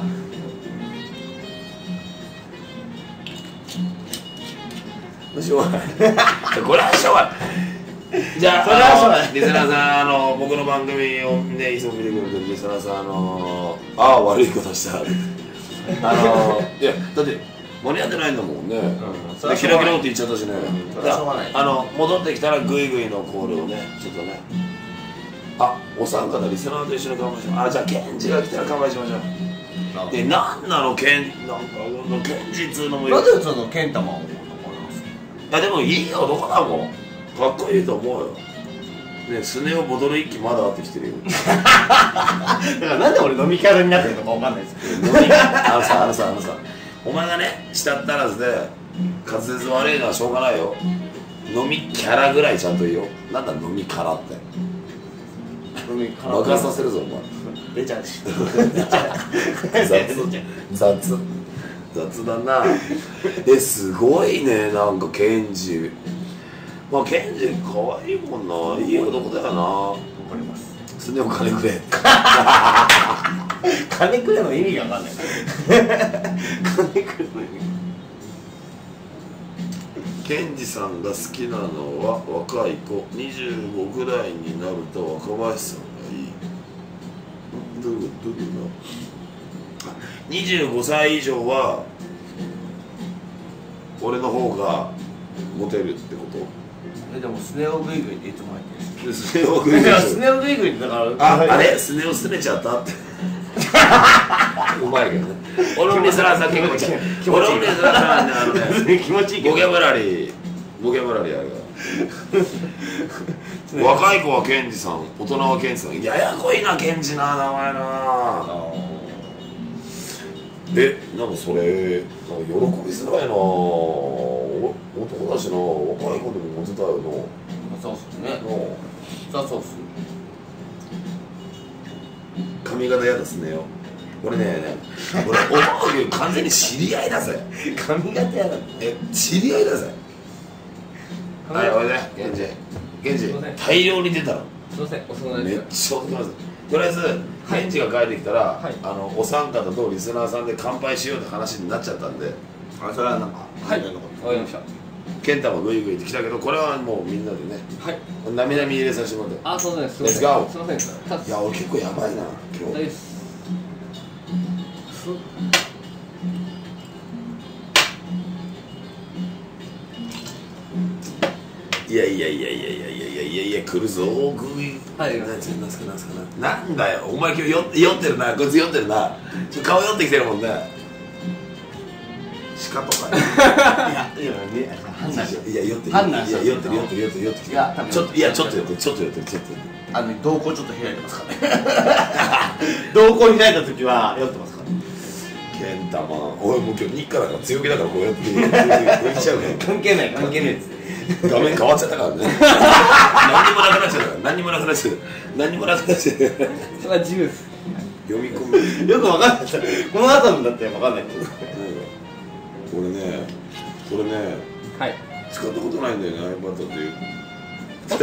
しょうがないこれはしょうがないじゃあ、 それはしょうがないリスナーさん、あの僕の番組をね、いつも見てくれてるリスナーさん、あのああ、悪いことした。あのいや、だって間に合ってないんだもんね。 うんで、キラキラって言っちゃったしね。 それはしょうがないあの戻ってきたらグイグイのコールをね、ちょっとね。あ、お三方リスナーと一緒に乾杯しましょう。あ、じゃあケンジが来たら乾杯しましょう。で、なんなのケン、なんかケンジっつうのもいる。 なぜそのケンタマンをやでもいい男だもん、かっこいいと思うよね。スネ夫ボトル一気まだあってきてるよだからなんで俺飲みキャラになってるのかわかんないですけど、 飲みあのさあのさあのさお前がね舌足らずで滑舌悪いのはしょうがないよ。飲みキャラぐらいちゃんといいよ。なんだ飲みキャラって飲みキャラ爆発させるぞお前。 出ちゃうし雑雑雑だな。えすごいね、なんかケンジ、まあケンジ可愛いもんな、いい男だよな。わかります。 スネ夫金くれ金くれの意味がわかんない金くれの意味。 ケンジさんが好きなのは若い子、にじゅうごぐらいになると若林さんがいい。どういうことどういうことにじゅうごさい以上は俺の方がモテるってこと？ えでもスネ夫グイグイっていつも入ってるし。 スネ夫グイグイスネ夫グイグイだから、 あ、あれスネ夫すねちゃったってうまいけどね。俺のリスナーさん結構ちゃう。俺のリスナーさんね、あのね気持ちいいけどボキャブラリーボキャブラリーあるから若い子はケンジさん、大人はケンジさん。ややこいなケンジな、名前な。え、なんかそれなんか喜びづらいな。お男だしな、若い子でもモテたよな。 そうっすね。そうそうっす。 髪型やだっすねよ。俺ね、俺思うけど完全に知り合いだぜ。 髪型やだ。 え、知り合いだぜ。はい、おいで、ケンジ。ケンジ、大量に出たの。 すいません、おそなめっちゃおってます。とりあえず、ケンジが帰ってきたら、あのお三方とリスナーさんで乾杯しようって話になっちゃったんで。 あ、それはなんか。 はい、わかりました。 ケンタもグイグイって来たけど、これはもうみんなでね。はい。なみなみ入れさせてもらって。 あ、そうです。 レッツゴー。 すいません。 いや、俺結構やばいな、今日。 大です。 いやいやいやいやいやいやいやいやいや来るぞグイ。はいなんすかなんすかなんすかな。なんだよお前今日酔酔ってるな、こいつ酔ってるな。ちょ顔酔ってきてるもんね。鹿とかね。いやいや判断しよう。いや酔ってる。判断しよう。いや酔ってる酔ってる酔ってる酔ってきてる。ちょっといやちょっと酔ってるちょっと酔ってるちょっと。 あの瞳孔ちょっと開いてますからね。瞳孔開いた時は酔ってますからね。 ケンタマン、俺もう今日日課だから強気だからこうやって浮いちゃうから。 関係ない関係ないです。 画面変わっちゃったからね。何にもなくなっちゃったから。何にもなくなっちゃった。何にもなくなっちゃった。 それは自由です。 読み込み。 よくわかんない。この後になってわかんない。 これね、これね、 はい。 使ったことないんだよね、iPad っていう。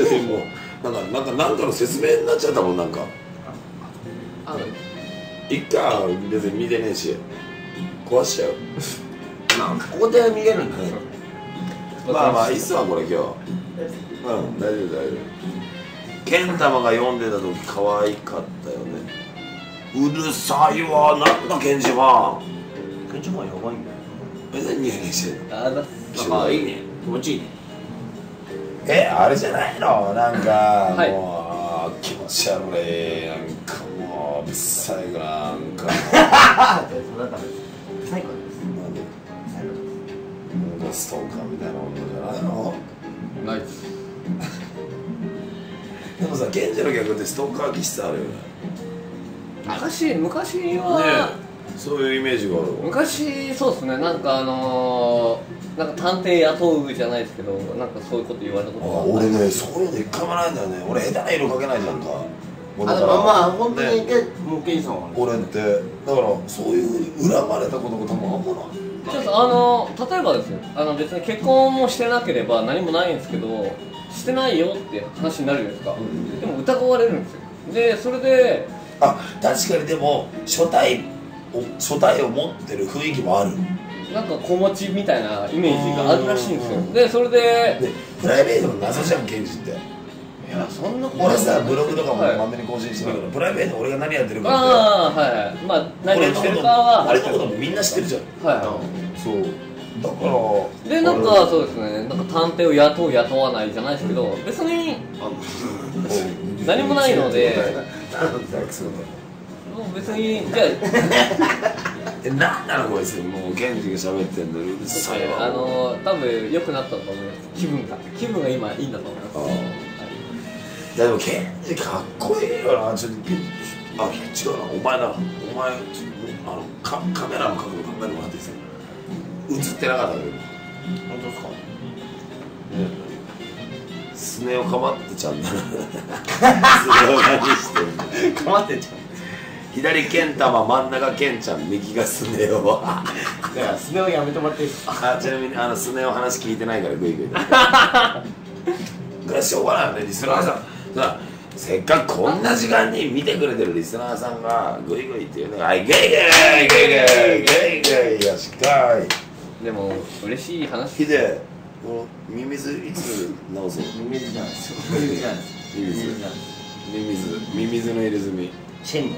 でもなんかなんかなんかの説明になっちゃったもんなんか。あ、いっか別に見てねえし、壊しちゃう。 まあここで見れるんだね。 まあまあいいっすわこれ今日。うん大丈夫大丈夫。ケンタマが読んでた時可愛かったよね。うるさいわ、なんだケンジマン。 ケンジマンやばいんだよ。 え、何ニヤニヤしてんの。 あだあいいね、気持ちいいね。 え、あれじゃないの、なんかもう気持ち悪い、なんかもうぶっさいぐらいなんか。 それだったら最高です。 なんでストーカーみたいな女じゃないの。 ないです。 でもさ、ケンジの逆ってストーカー気質あるよね。 昔昔は、 ね、そういうイメージがあるわ。 昔そうですね、なんかあのー、なんか探偵雇うじゃないですけど、なんかそういうこと言われたことがあって。 俺ね、そういうの一回もないんだよね。俺下手な色かけないじゃんか。 あ、でもまあ本当にもうケンジさんは俺ってだからそういうふうに恨まれたことが多分あんまない。 ちょっとあの例えばですよ、あの別に結婚もしてなければ何もないんですけど、してないよって話になるじゃないですか、うん、でも疑われるんですよ。でそれであ、確かにでも初対を初対を持ってる雰囲気もある。 なんか子持ちみたいなイメージがあるらしいんですよ。でそれででプライベートの謎じゃんケンジって。いやそんなこと俺さブログとかもまめに更新してるけど、プライベート俺が何やってるかって。 ああはい、まあ何をしてるかは俺のこともみんな知ってるじゃん。 はい、 そうだからでなんかそうですね、なんか探偵を雇う雇わないじゃないですけど、別に何もないので、もう別にじゃあえ、なんなのこいつ、もうケンジが喋ってんのうるさいわ。 あのー、多分良くなったと思います。気分が気分が今いいんだと思います。はい、 いやでもケンジかっこいいよな。ちょっとあ、違うな、お前な、お前あのカカメラの角度考えてもらっていいですか。映ってなかったけど。 本当ですか。 スネ夫かまってちゃんだな。スネ夫何してんの。 かまってちゃう。 左ケンタマ、真ん中ケンちゃん、右がスネ夫。 だからスネ夫やめてもらっていいですか。 あ、ちなみにあのスネ夫話聞いてないからグイグイ。ぐらいしょうがないよね、リスナーさん。させっかくこんな時間に見てくれてるリスナーさんがグイグイっていうのが、はいゲイゲイゲイゲイゲイゲイよしかい。 でも嬉しい話。 ヒデ、このミミズいつ直すの？ ミミズじゃないですよ。ミミズじゃないです。 ミミズ、ミミズ、ミミズの入れ墨。 シェンロン。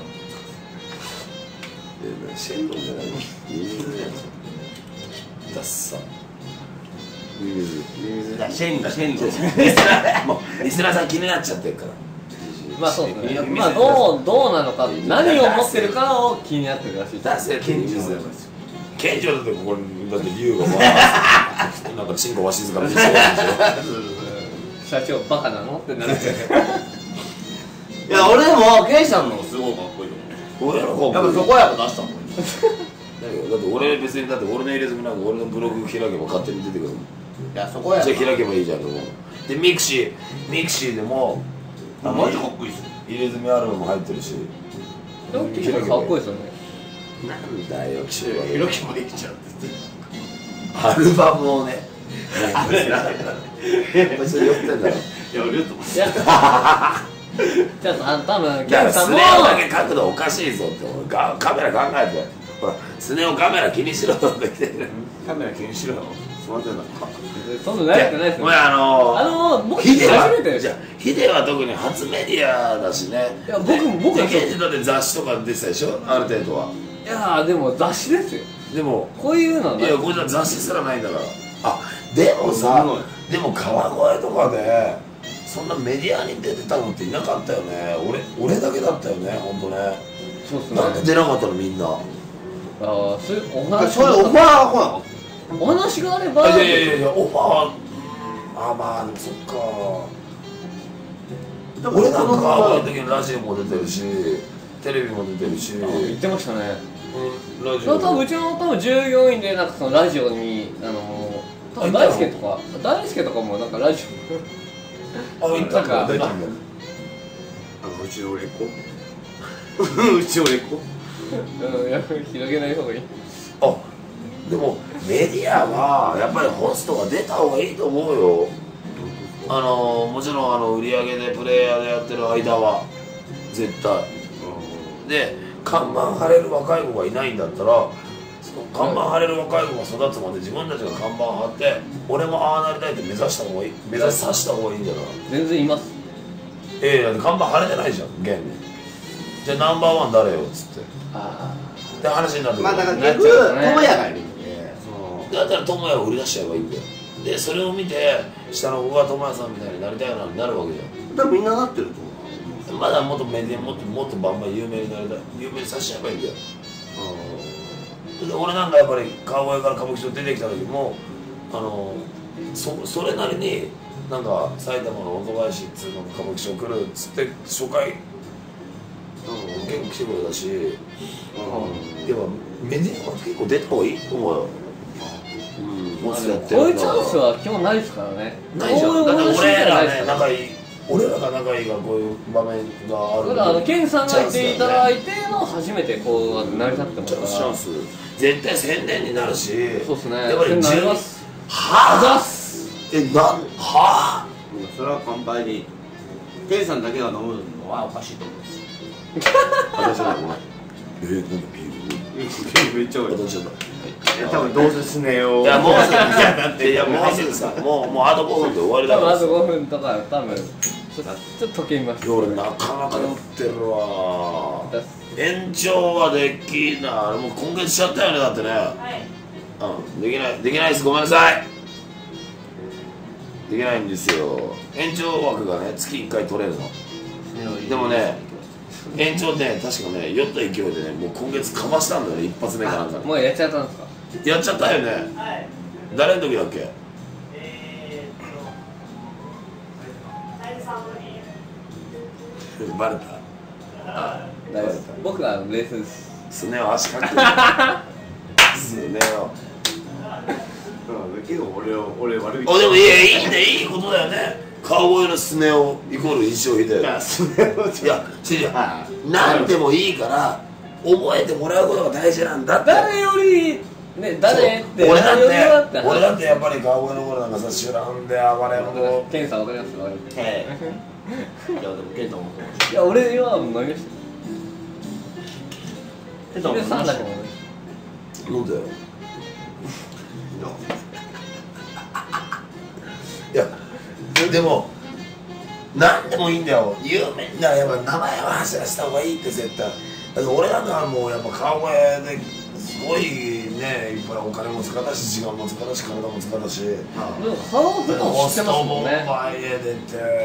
シェンロンじゃないの？ミミズじゃないの？ダッサ。ミミズ、ミミズ。 シェンロン、シェンロン。 リスナー、もうリスナーさん気になっちゃってるから。 まあそうですね。まあどうどうなのか、何を持ってるかを気になってるらしい。 ダッセーミミズ。ケンジはだってここにだって龍がわーなんかチンコわしずか見せてるでしょ。社長バカなのってなる。いや俺もケイさんのすごいかっこいいと思う。 俺の方やっぱそこはやっぱ出したもん。 だって俺別にだって俺の入れ墨なんか俺のブログ開けば勝手に出てくるもん。 いやそこはやっぱじゃあ開けばいいじゃんと思う。でミクシーミクシーでもマジかっこいいっすよ。 入れ墨アルバム入ってるし。 でも結構かっこいいですよね。 なんだよ気象がひろきもできちゃうってアルバムをね。 あれだ。 こいつ酔ってんだろ。 いや俺と思って。 いやじゃああの多分だからスケンさんもネ夫だけ角度おかしいぞって俺がカメラ考えてほらスネ夫カメラ気にしろとって来てる。 カメラ気にしろよ。すまんな。 そんな慣れてないですよ。 お前あのー、 あのー、僕ヒデは初めてですじゃあヒデは特に初メディアだしね。 いや僕も僕はでケンジだって雑誌とか出てたでしょある程度は。 いやーでも雑誌ですよ。 でもこういうのはないやこれじゃ雑誌すらないんだから。あでもさでも川越とかでそんなメディアに出てたのっていなかったよね。俺俺だけだったよね本当ね。 そうっすね。 なんで出なかったのみんな。 ああそういうお話それオファーが来なかった。 お話があれば。 いやいやいやいやオファーはあまあでもそっか。俺なんか川越の時にラジオも出てるしテレビも出てるし。 言ってましたね。 ラジオ多分うちの多分従業員でなんかそのラジオにあの多分大輔とか大輔とかもなんかラジあ行ったんだ出たんだ。 あのうちの売れっ子。うちの売れっ子。 オ、うん、や広げない方がいい。 あでもメディアはやっぱりホストが出た方がいいと思うよ。あのもちろんあの売り上げでプレイヤーでやってる間は絶対で看板張れる若い子がいないんだったらその看板張れる若い子が育つまで自分たちが看板張って俺もああなりたいって目指した方がいい目指さした方がいいんじゃない。 全然います。 ええだって看板張れてないじゃん現に。じゃあナンバーワン誰よっつってあって話になってくる。 まあだから結局智也がいるんで。 だったら智也を売り出しちゃえばいいんだよ。でそれを見て下の子が智也さんみたいになりたいなになるわけじゃん。 だからみんななってると思う。 まだもっとメディアもっともっとバンバン有名になりたい有名にさせちゃえばいいんだよ。で俺なんかやっぱり川越から歌舞伎町出てきた時もあの そ, それなりになんか埼玉の若林っつうの歌舞伎町来るっつって初回結構来てくれたし、でもメディアは結構出た方がいいと思うよ。 こういうチャンスは今日ないですからね。 ないじゃん。だって俺らね仲いい俺らが仲いいからこういう場面がある。 だからあのケンさんがいていただいての初めてこう成り立ってますから。 チャンス絶対宣伝になるし。 そうですね。 やっぱりなります。 はあざっす。 えなんはそれは乾杯にケンさんだけが飲むのはおかしいと思うんですよ。 私はごめん。えー、なんだビールめっちゃ多い。 私は多分どうせスネ夫。 いやもうすぐいやだっていやもうすぐさもうもうあとごふんで終わりだから。 多分あとごふんとか多分ちょっと時計見ます。 俺なかなか酔ってるわ。延長はできない。もう今月しちゃったよねだってね。うんできないできないですごめんなさい。できないんですよ。延長枠がね月いっかい取れるの。でもね延長ね、確かね、酔った勢いでね、もう今月かましたんだよね、一発目かなんかもうやっちゃったんですか？ やっちゃったよね。誰の時だっけ？バレた？ あ、大丈夫です。僕はレースです。 スネ夫足かけてる。スネ夫。 けど俺を俺悪い。 あ、でもいや、いいんだよ、いいことだよね。カウボーイのスネ夫イコール石尾秀。いや、 スネ夫いや、違う違う。なんでもいいから覚えてもらうことが大事なんだって。 誰よりね、誰って俺だって 、 俺だってやっぱりカウボーイの頃なんかさ、知らんで暴れん坊。 ケンさんわかります？わかります。 ええ。いやでもケンタもそう。 いや、俺は飲みました。 ケンタもさんだけ飲みまし飲んだよ。いや、でも何でもいいんだよ。有名なやっぱ名前は走らせた方がいいって絶対。だって俺なんかはもうやっぱ顔絵ですごいね、いっぱいお金も使ったし時間も使ったし体も使ったし。でも顔普段知ってますもんね。 ホストボンバイへ出て、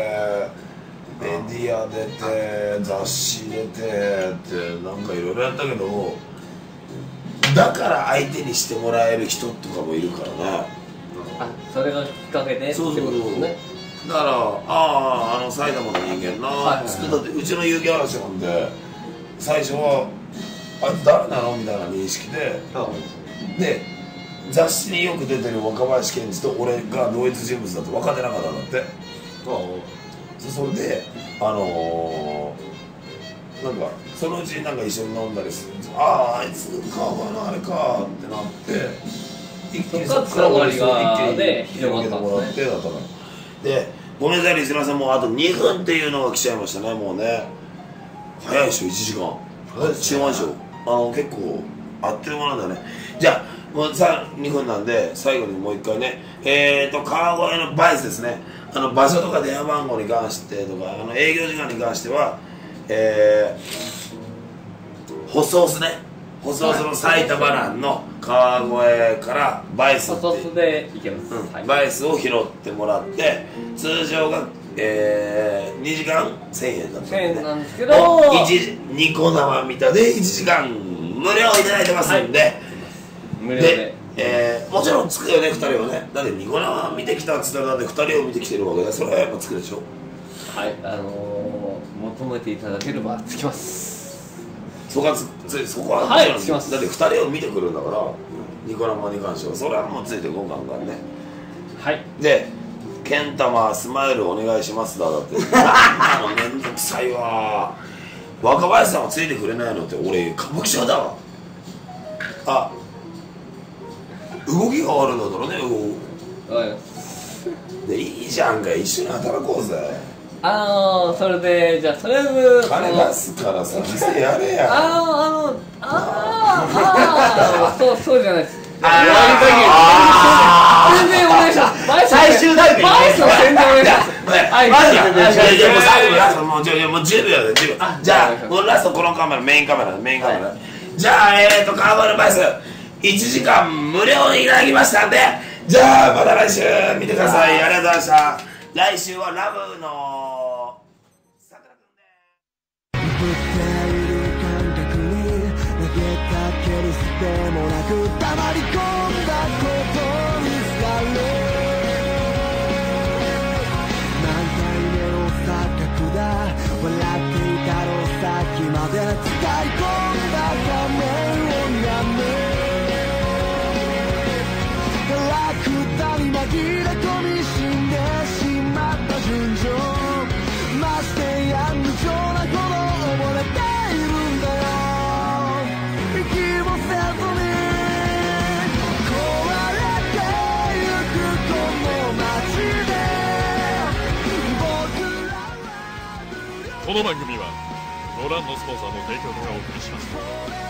メディア出て、雑誌出てってなんかいろいろやったけど、だから相手にしてもらえる人とかもいるからね。 あ、それがきっかけでってことですね。 だから、ああ、あの埼玉の人間な、つってだってうちの遊戯嵐なんで最初はあいつ誰なのみたいな認識で、で雑誌によく出てる若林健二と俺が同一人物だと分かってなかったんだって。それであのー、なんかそのうちなんか一緒に飲んだりする。ああ、あいつ川越のあれかってなって一気にそっから俺一気に広げてもらってだったから。で、ごめんなさいリスナーさん、もうあとにふんっていうのが来ちゃいましたね。もうね早いでしょ、いちじかん。違うでしょ、あの結構あっという間なんだよね。じゃあもうさにふんなんで最後にもう一回ね、えーと川越のバイスですね。あの場所とか電話番号に関してとかあの営業時間に関してはえー、ホソースね、ホソースの埼玉蘭の川越からバイスってホソースで行けます、 うんはい、 バイスを拾ってもらって通常が、えー、にじかんせんえんだったんで、ね、 せんえんなんですけどニコ生見たでいちじかん無料いただいてますんで、はい、 無料で、 で、えー、もちろんつくよねふたりはね。だってニコ生見てきたっつったらだってふたりを見てきてるわけで、それはやっぱつくでしょ。 はい、あのー、求めていただければつきます。 そこはつつそこははいつきます。 だってふたりを見てくるんだからニコ生に関してはそれはもうついてこんガンガンね。 はいでケンタマスマイルお願いしますだだってあのめんどくさいわ。若林さんはついてくれないのって俺歌舞伎町だわ。あ、動きがあるんだったらね、 はい、 でいいじゃんか、一緒に働こうぜ。 あのー、それでじゃあとりあえず金出すからさ店やれや。 あのー、あのあああそうそうじゃないです。 あ全然お願いします。 最終段階バイスの宣伝お願いします。はい、 マジでじゃあもう最後ラストもうじゃあもうじゅうびょうでじゅうびょう。じゃあもうラストこのカメラメインカメラメインカメラ。じゃあえっとカーボルバイスいちじかん無料にいただきましたんで、じゃあまた来週見てください。ありがとうございました。来週はラブのさくらくんでぶっている感覚に投げかけるすでもなく黙り込んだことにすがる何回目の錯覚だ笑っていたのさっきまで使い込んだ仮面をやめたらくだに紛れ込み死んでしまった純情ましてや無情なほど溺れているんだよ息もせずに壊れてゆくこの街で僕らはこの番組はご覧のスポンサーの提供でお送りします。